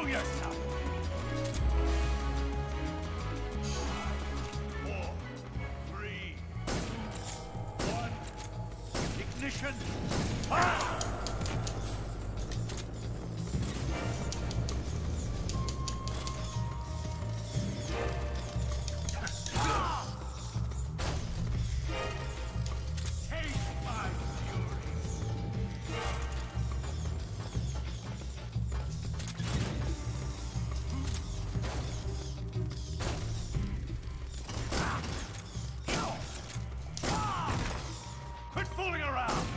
Show yourself! 5, 4, 3, 2, 1. Ignition! Ah! Quit fooling around!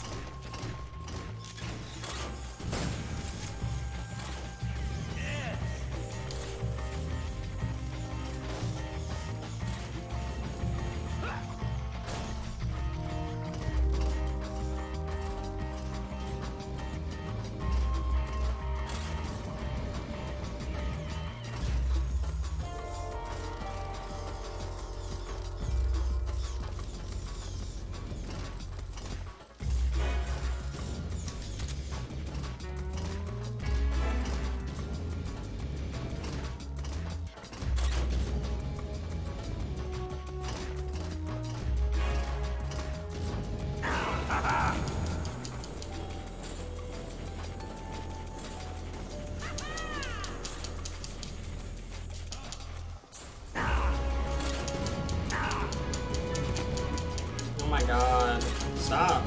Oh my god. Stop.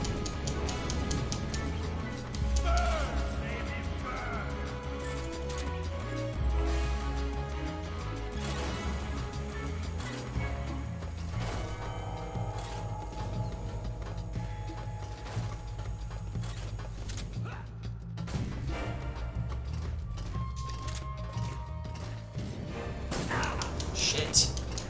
Shit.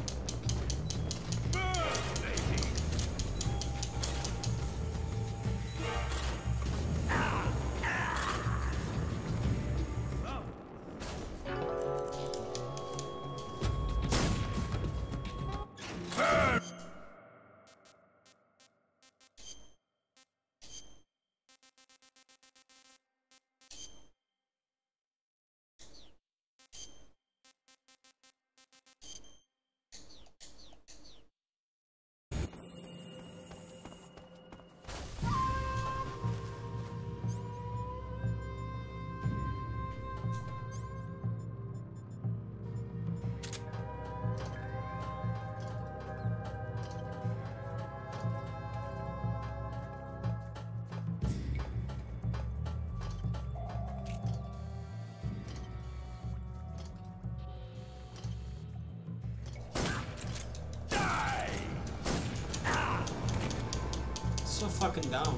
So fucking dumb.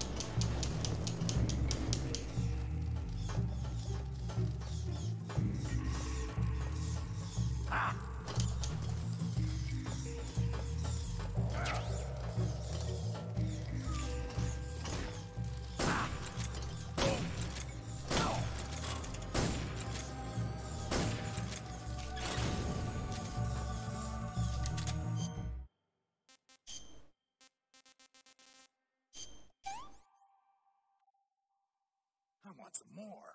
I want some more.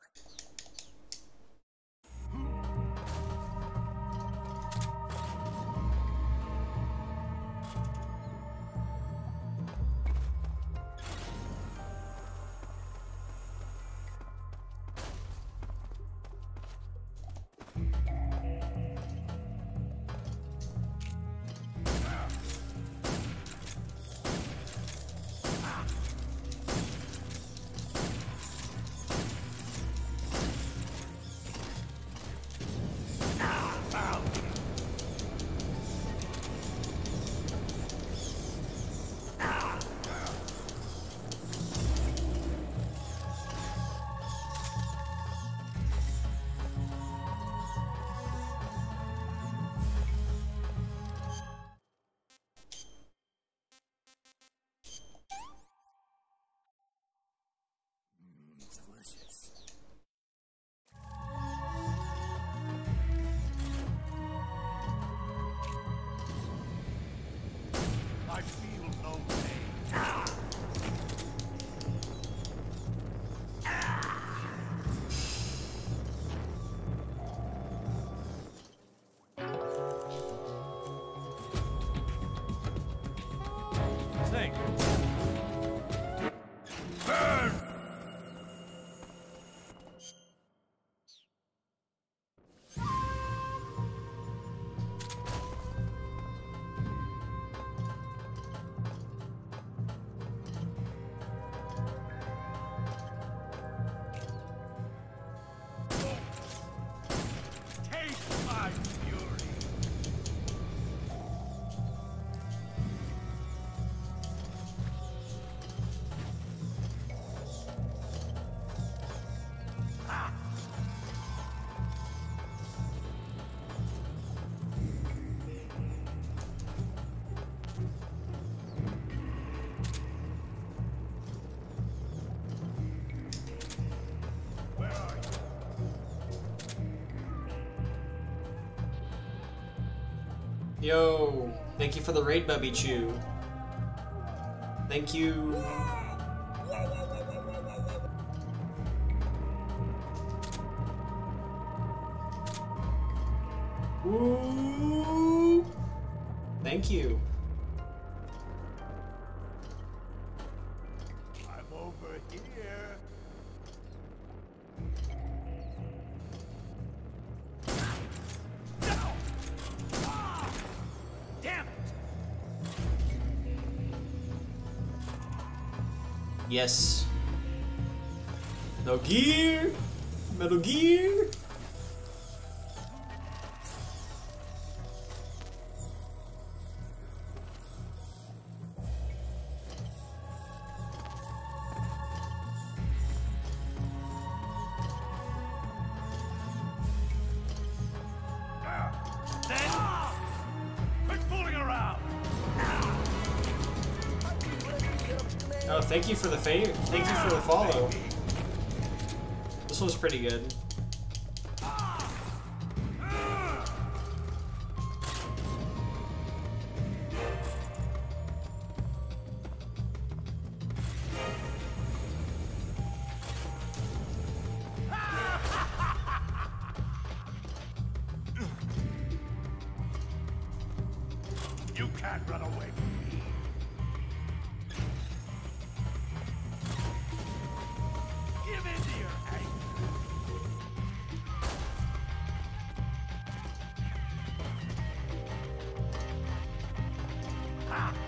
Yo, thank you for the raid, Bubby Chew. Thank you. Woo! Thank you. I'm over here. Damn it! Yes. Metal Gear! Metal Gear! Quit fooling around. Oh, thank you for the favor. Thank you for the follow. This one's pretty good. You can't run away from me. Give in to your anger. Ha!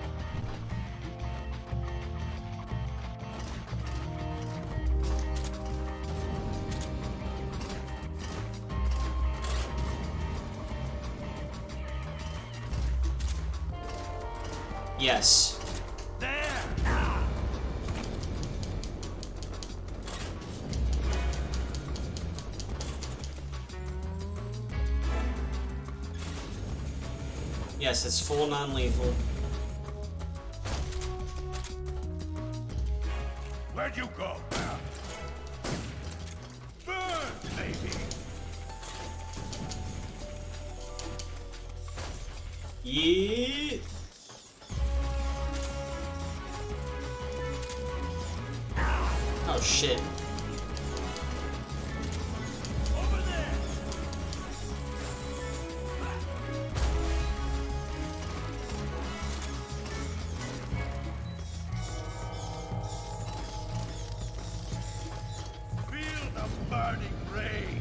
Yes. There! Yes, it's full non-lethal. Where'd you go? Burn, baby! Yeah. Oh shit. Over there! Feel the burning rage!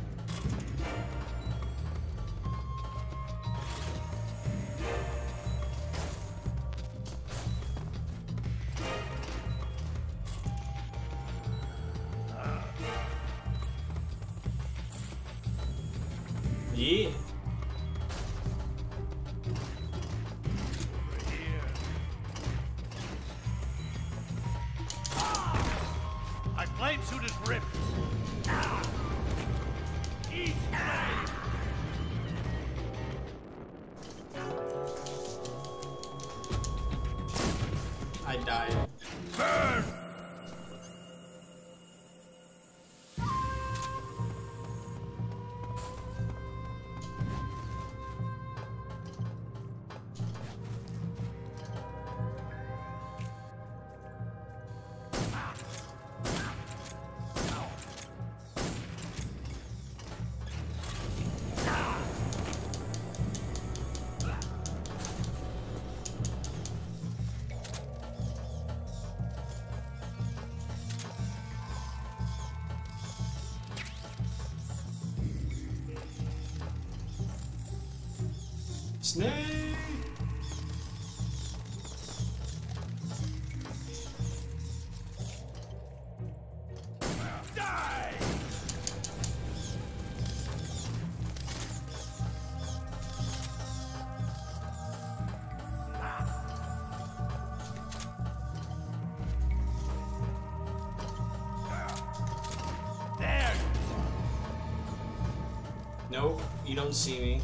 Yeah. Over here. My flame suit is ripped. Eat flame! I died. Burn! Snake. Die! There! Nope, you don't see me.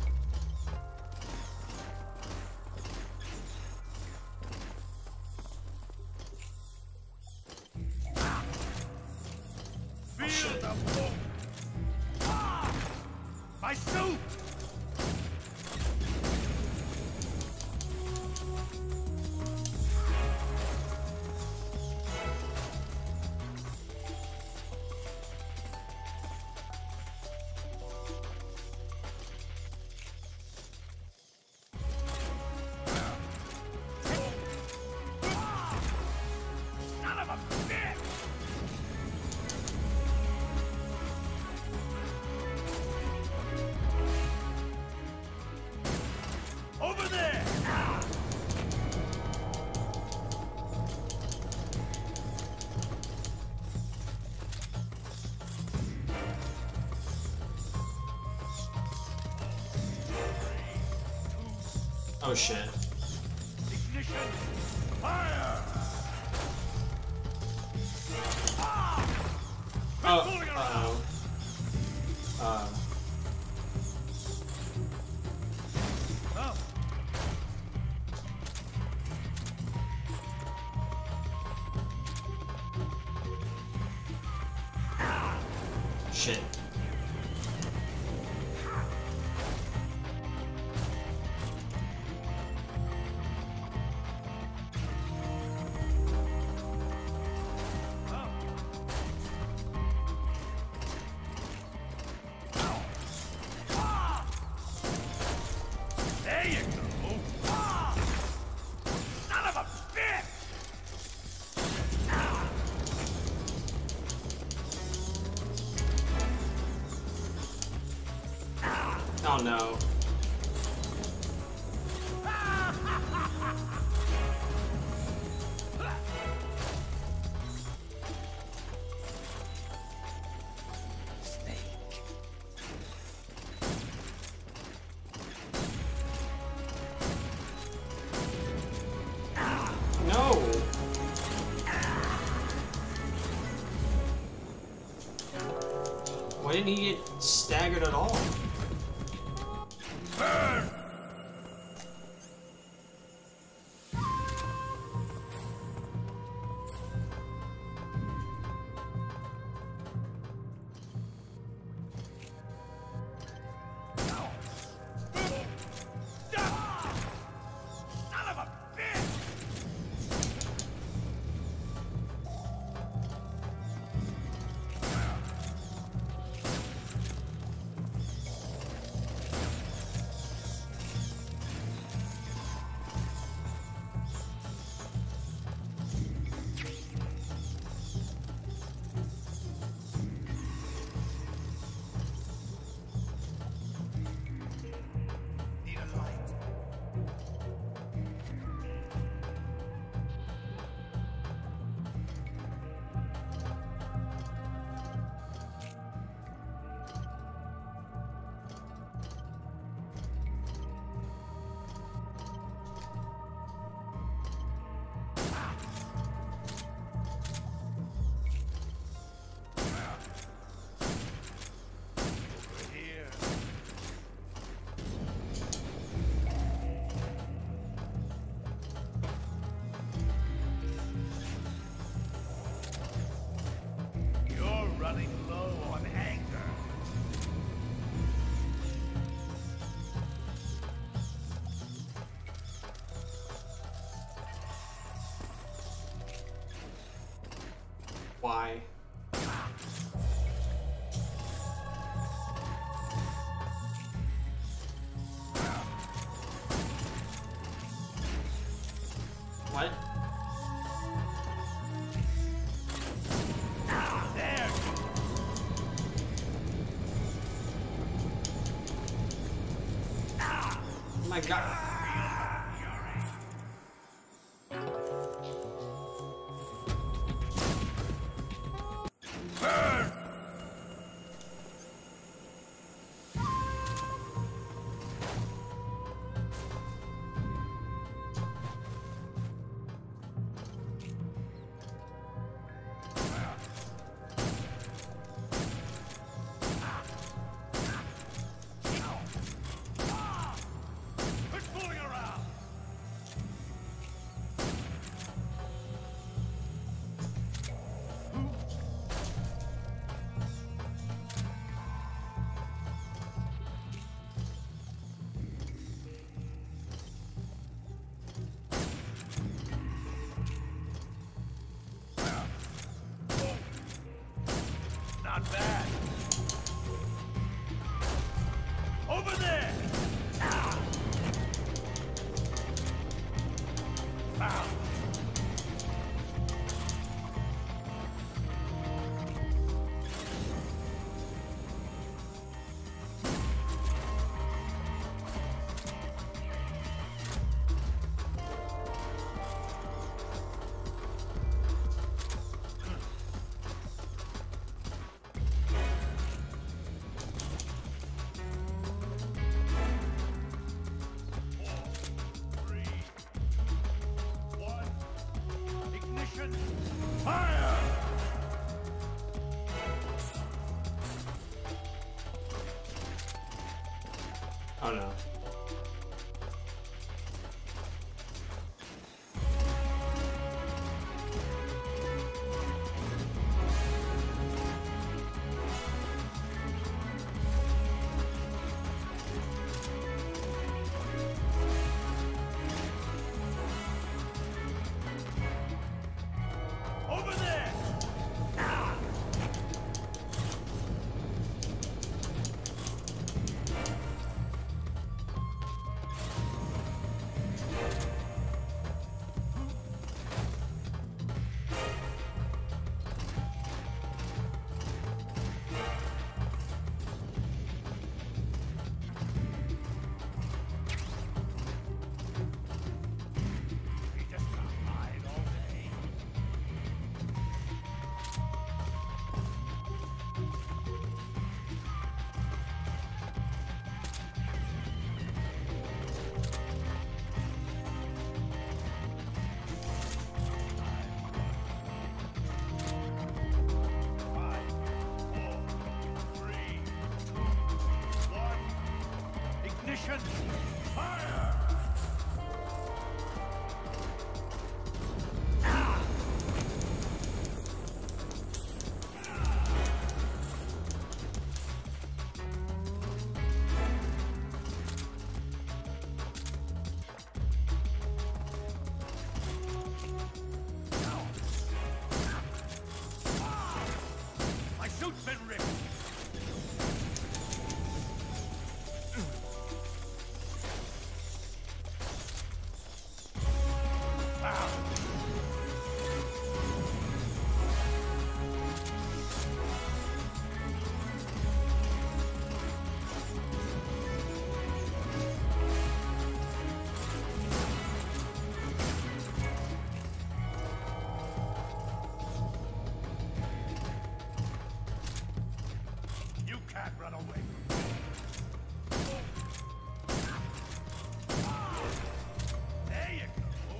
Feel the boom! My suit! Oh shit. Ignition! Fire! Oh, uh-oh. Oh. Shit. There you go. Son of a bitch! Oh no. No. Why didn't he get staggered at all? Burn! Son of a bitch! Need a light. Over here. You're running low on anger. Why? What? There. Oh my god. Burn! Quit fooling around! Not bad. Over there! Found. Oh no. Over there! We just can't hide all day. Five, four, three, two, one. Ignition! Fire! My suit's been ripped! You can't run away from me. There you go.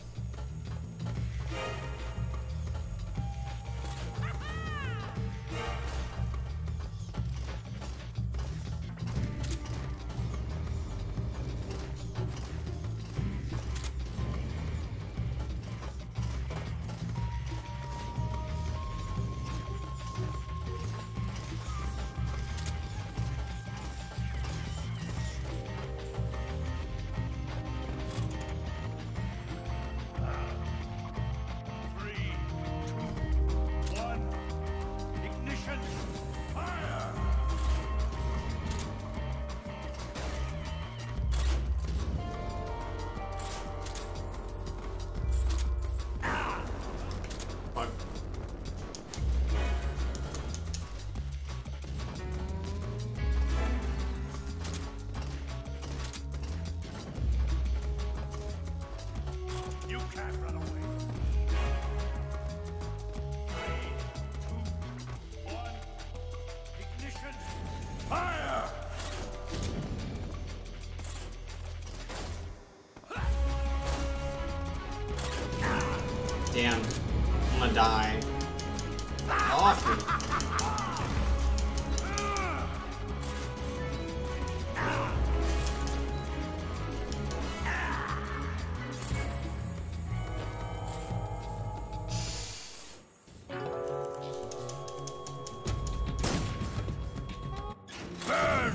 Three, two, one. Ignition! Fire! Fuck. You can't run away. Three, two, one. Ignition! Fire! Damn. I'm gonna die. Off me. Burn!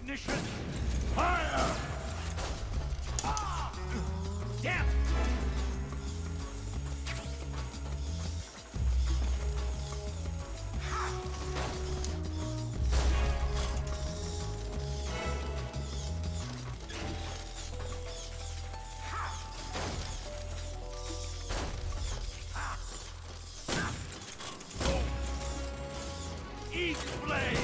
ignition! Fire! Ah! Damn it! Eat blade!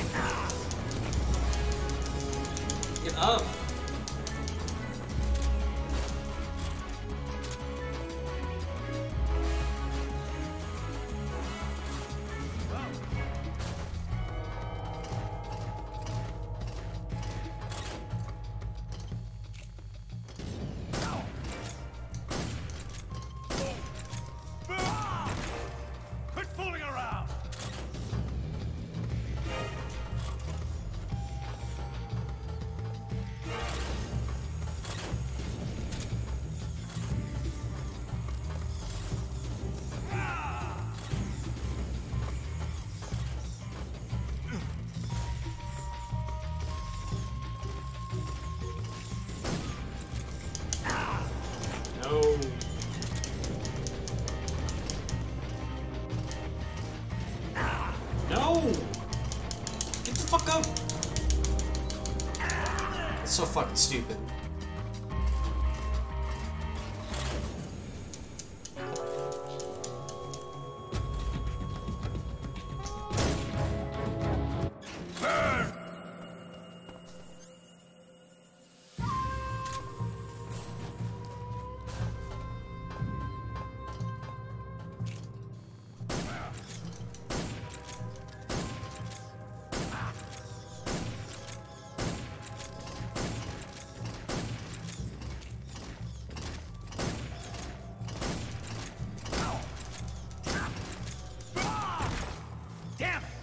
Get up. Quit fooling around! No. No! Get the fuck up! That's so fucking stupid. Damn it!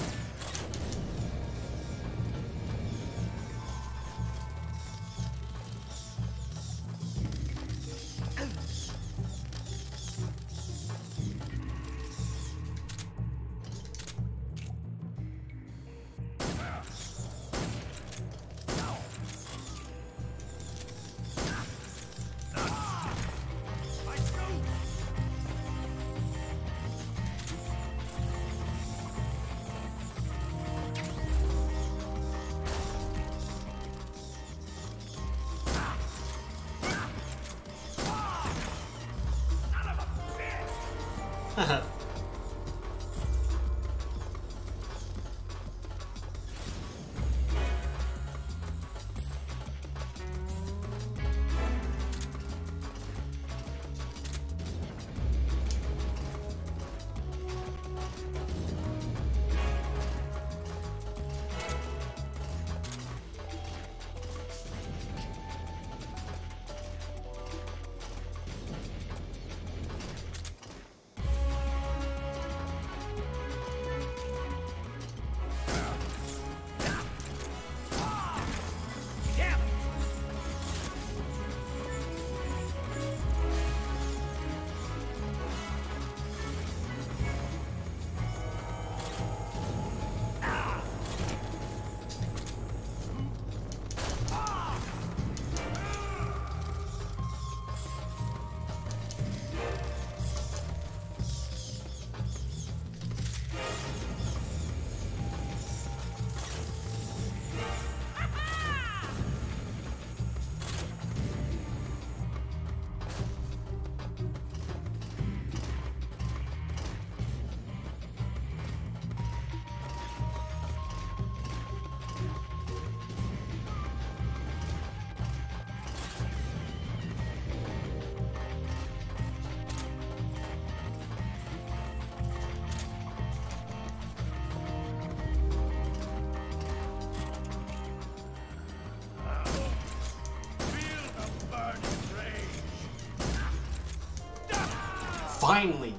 Finally!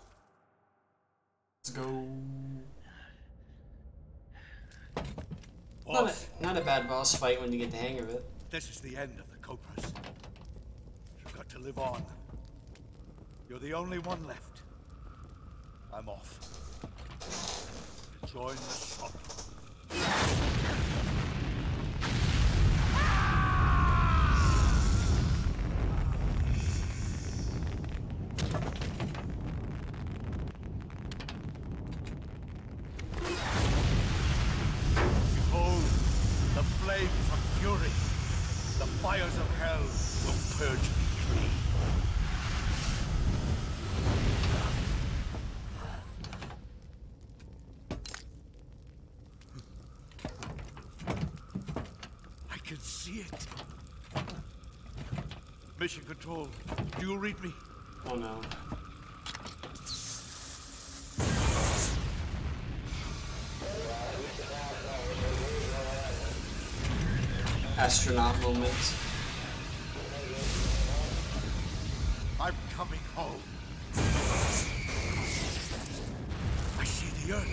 Let's go. Not a bad boss fight when you get the hang of it. This is the end of the Cobras. You've got to live on. You're the only one left. I'm off. To join the shop. strive for fury. The fires of hell will purge me free. I can see it. Mission Control, do you read me? Oh no. Astronaut moment. I'm coming home. I see the Earth.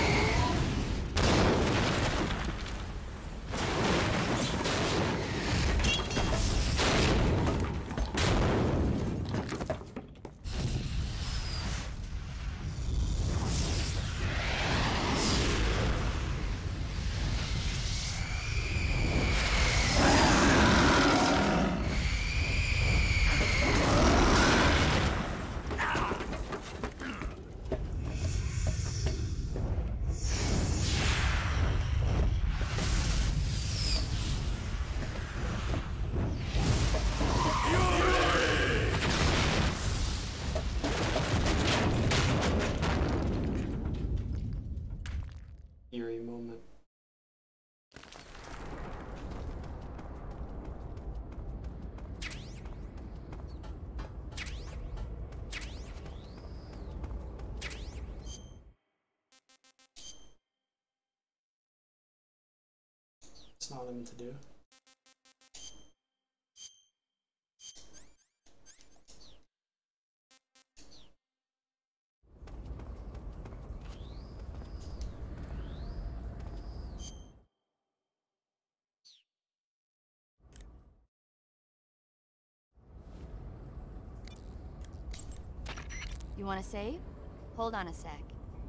Eerie moment. It's not him to do. You want to save? Hold on a sec.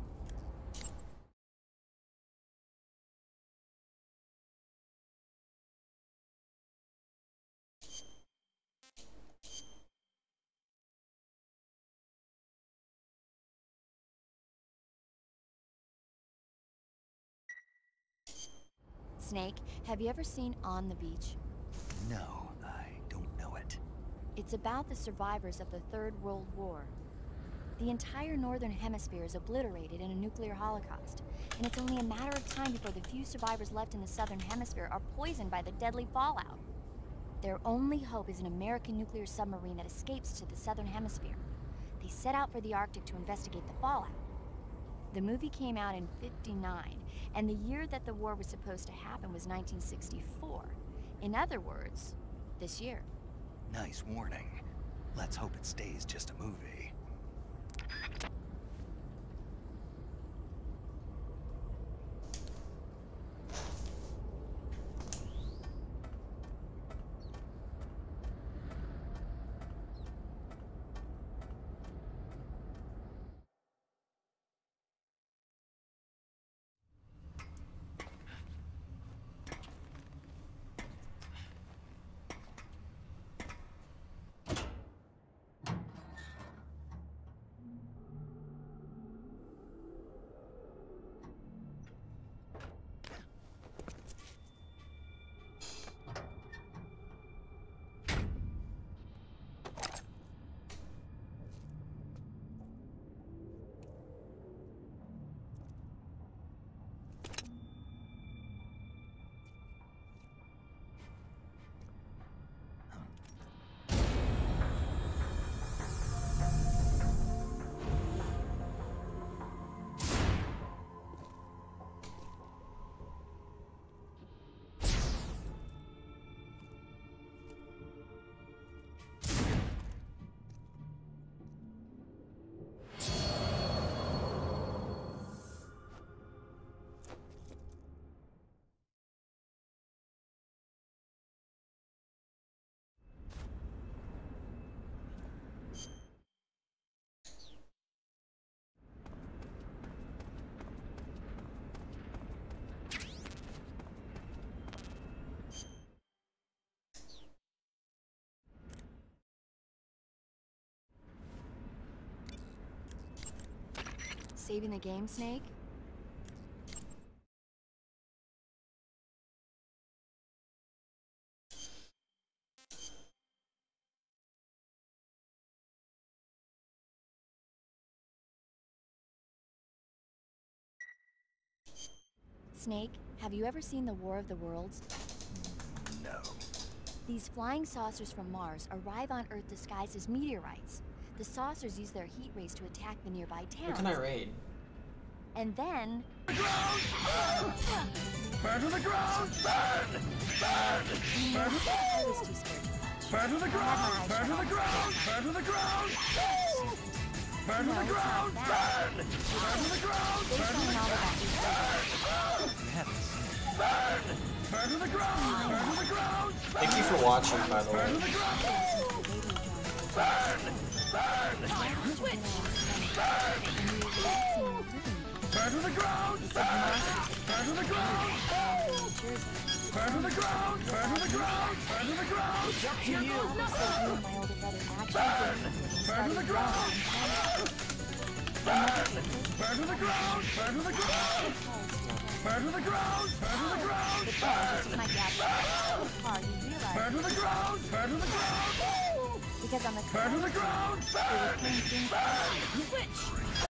Snake, have you ever seen On the Beach? No, I don't know it. It's about the survivors of the Third World War. The entire northern hemisphere is obliterated in a nuclear holocaust, and it's only a matter of time before the few survivors left in the southern hemisphere are poisoned by the deadly fallout. Their only hope is an American nuclear submarine that escapes to the southern hemisphere. They set out for the Arctic to investigate the fallout. The movie came out in '59, and the year that the war was supposed to happen was 1964. In other words, this year. Nice warning. Let's hope it stays just a movie. Saving the game, Snake? Snake, have you ever seen the War of the Worlds? No. These flying saucers from Mars arrive on Earth disguised as meteorites. The saucers use their heat rays to attack the nearby Who towns. can I raid? And then... Burn to the ground! Burn! Burn! Burn to I was too scared to touch. Burn to the ground! Burn to the ground! Burn to the ground! Burn to the ground! Burn! Burn to the ground! Burn to the ground! Burn! Burn to the ground! Burn to the ground! Thank you for watching, by the Burn to way. the ground! Burn! Burn! Burn! Burn to the ground! Burn! Burn to the ground! Burn to the ground! Burn to the ground! Burn to the ground! Up to you. My older brother Burn! Burn to the ground! Burn! Burn to the ground! Burn to the ground! Burn to the ground! Burn to the ground! Burn! My dad was hard. He realized Burn to the ground! Burn to the ground! because on the Burn to the ground! Burn! Burn! Switch.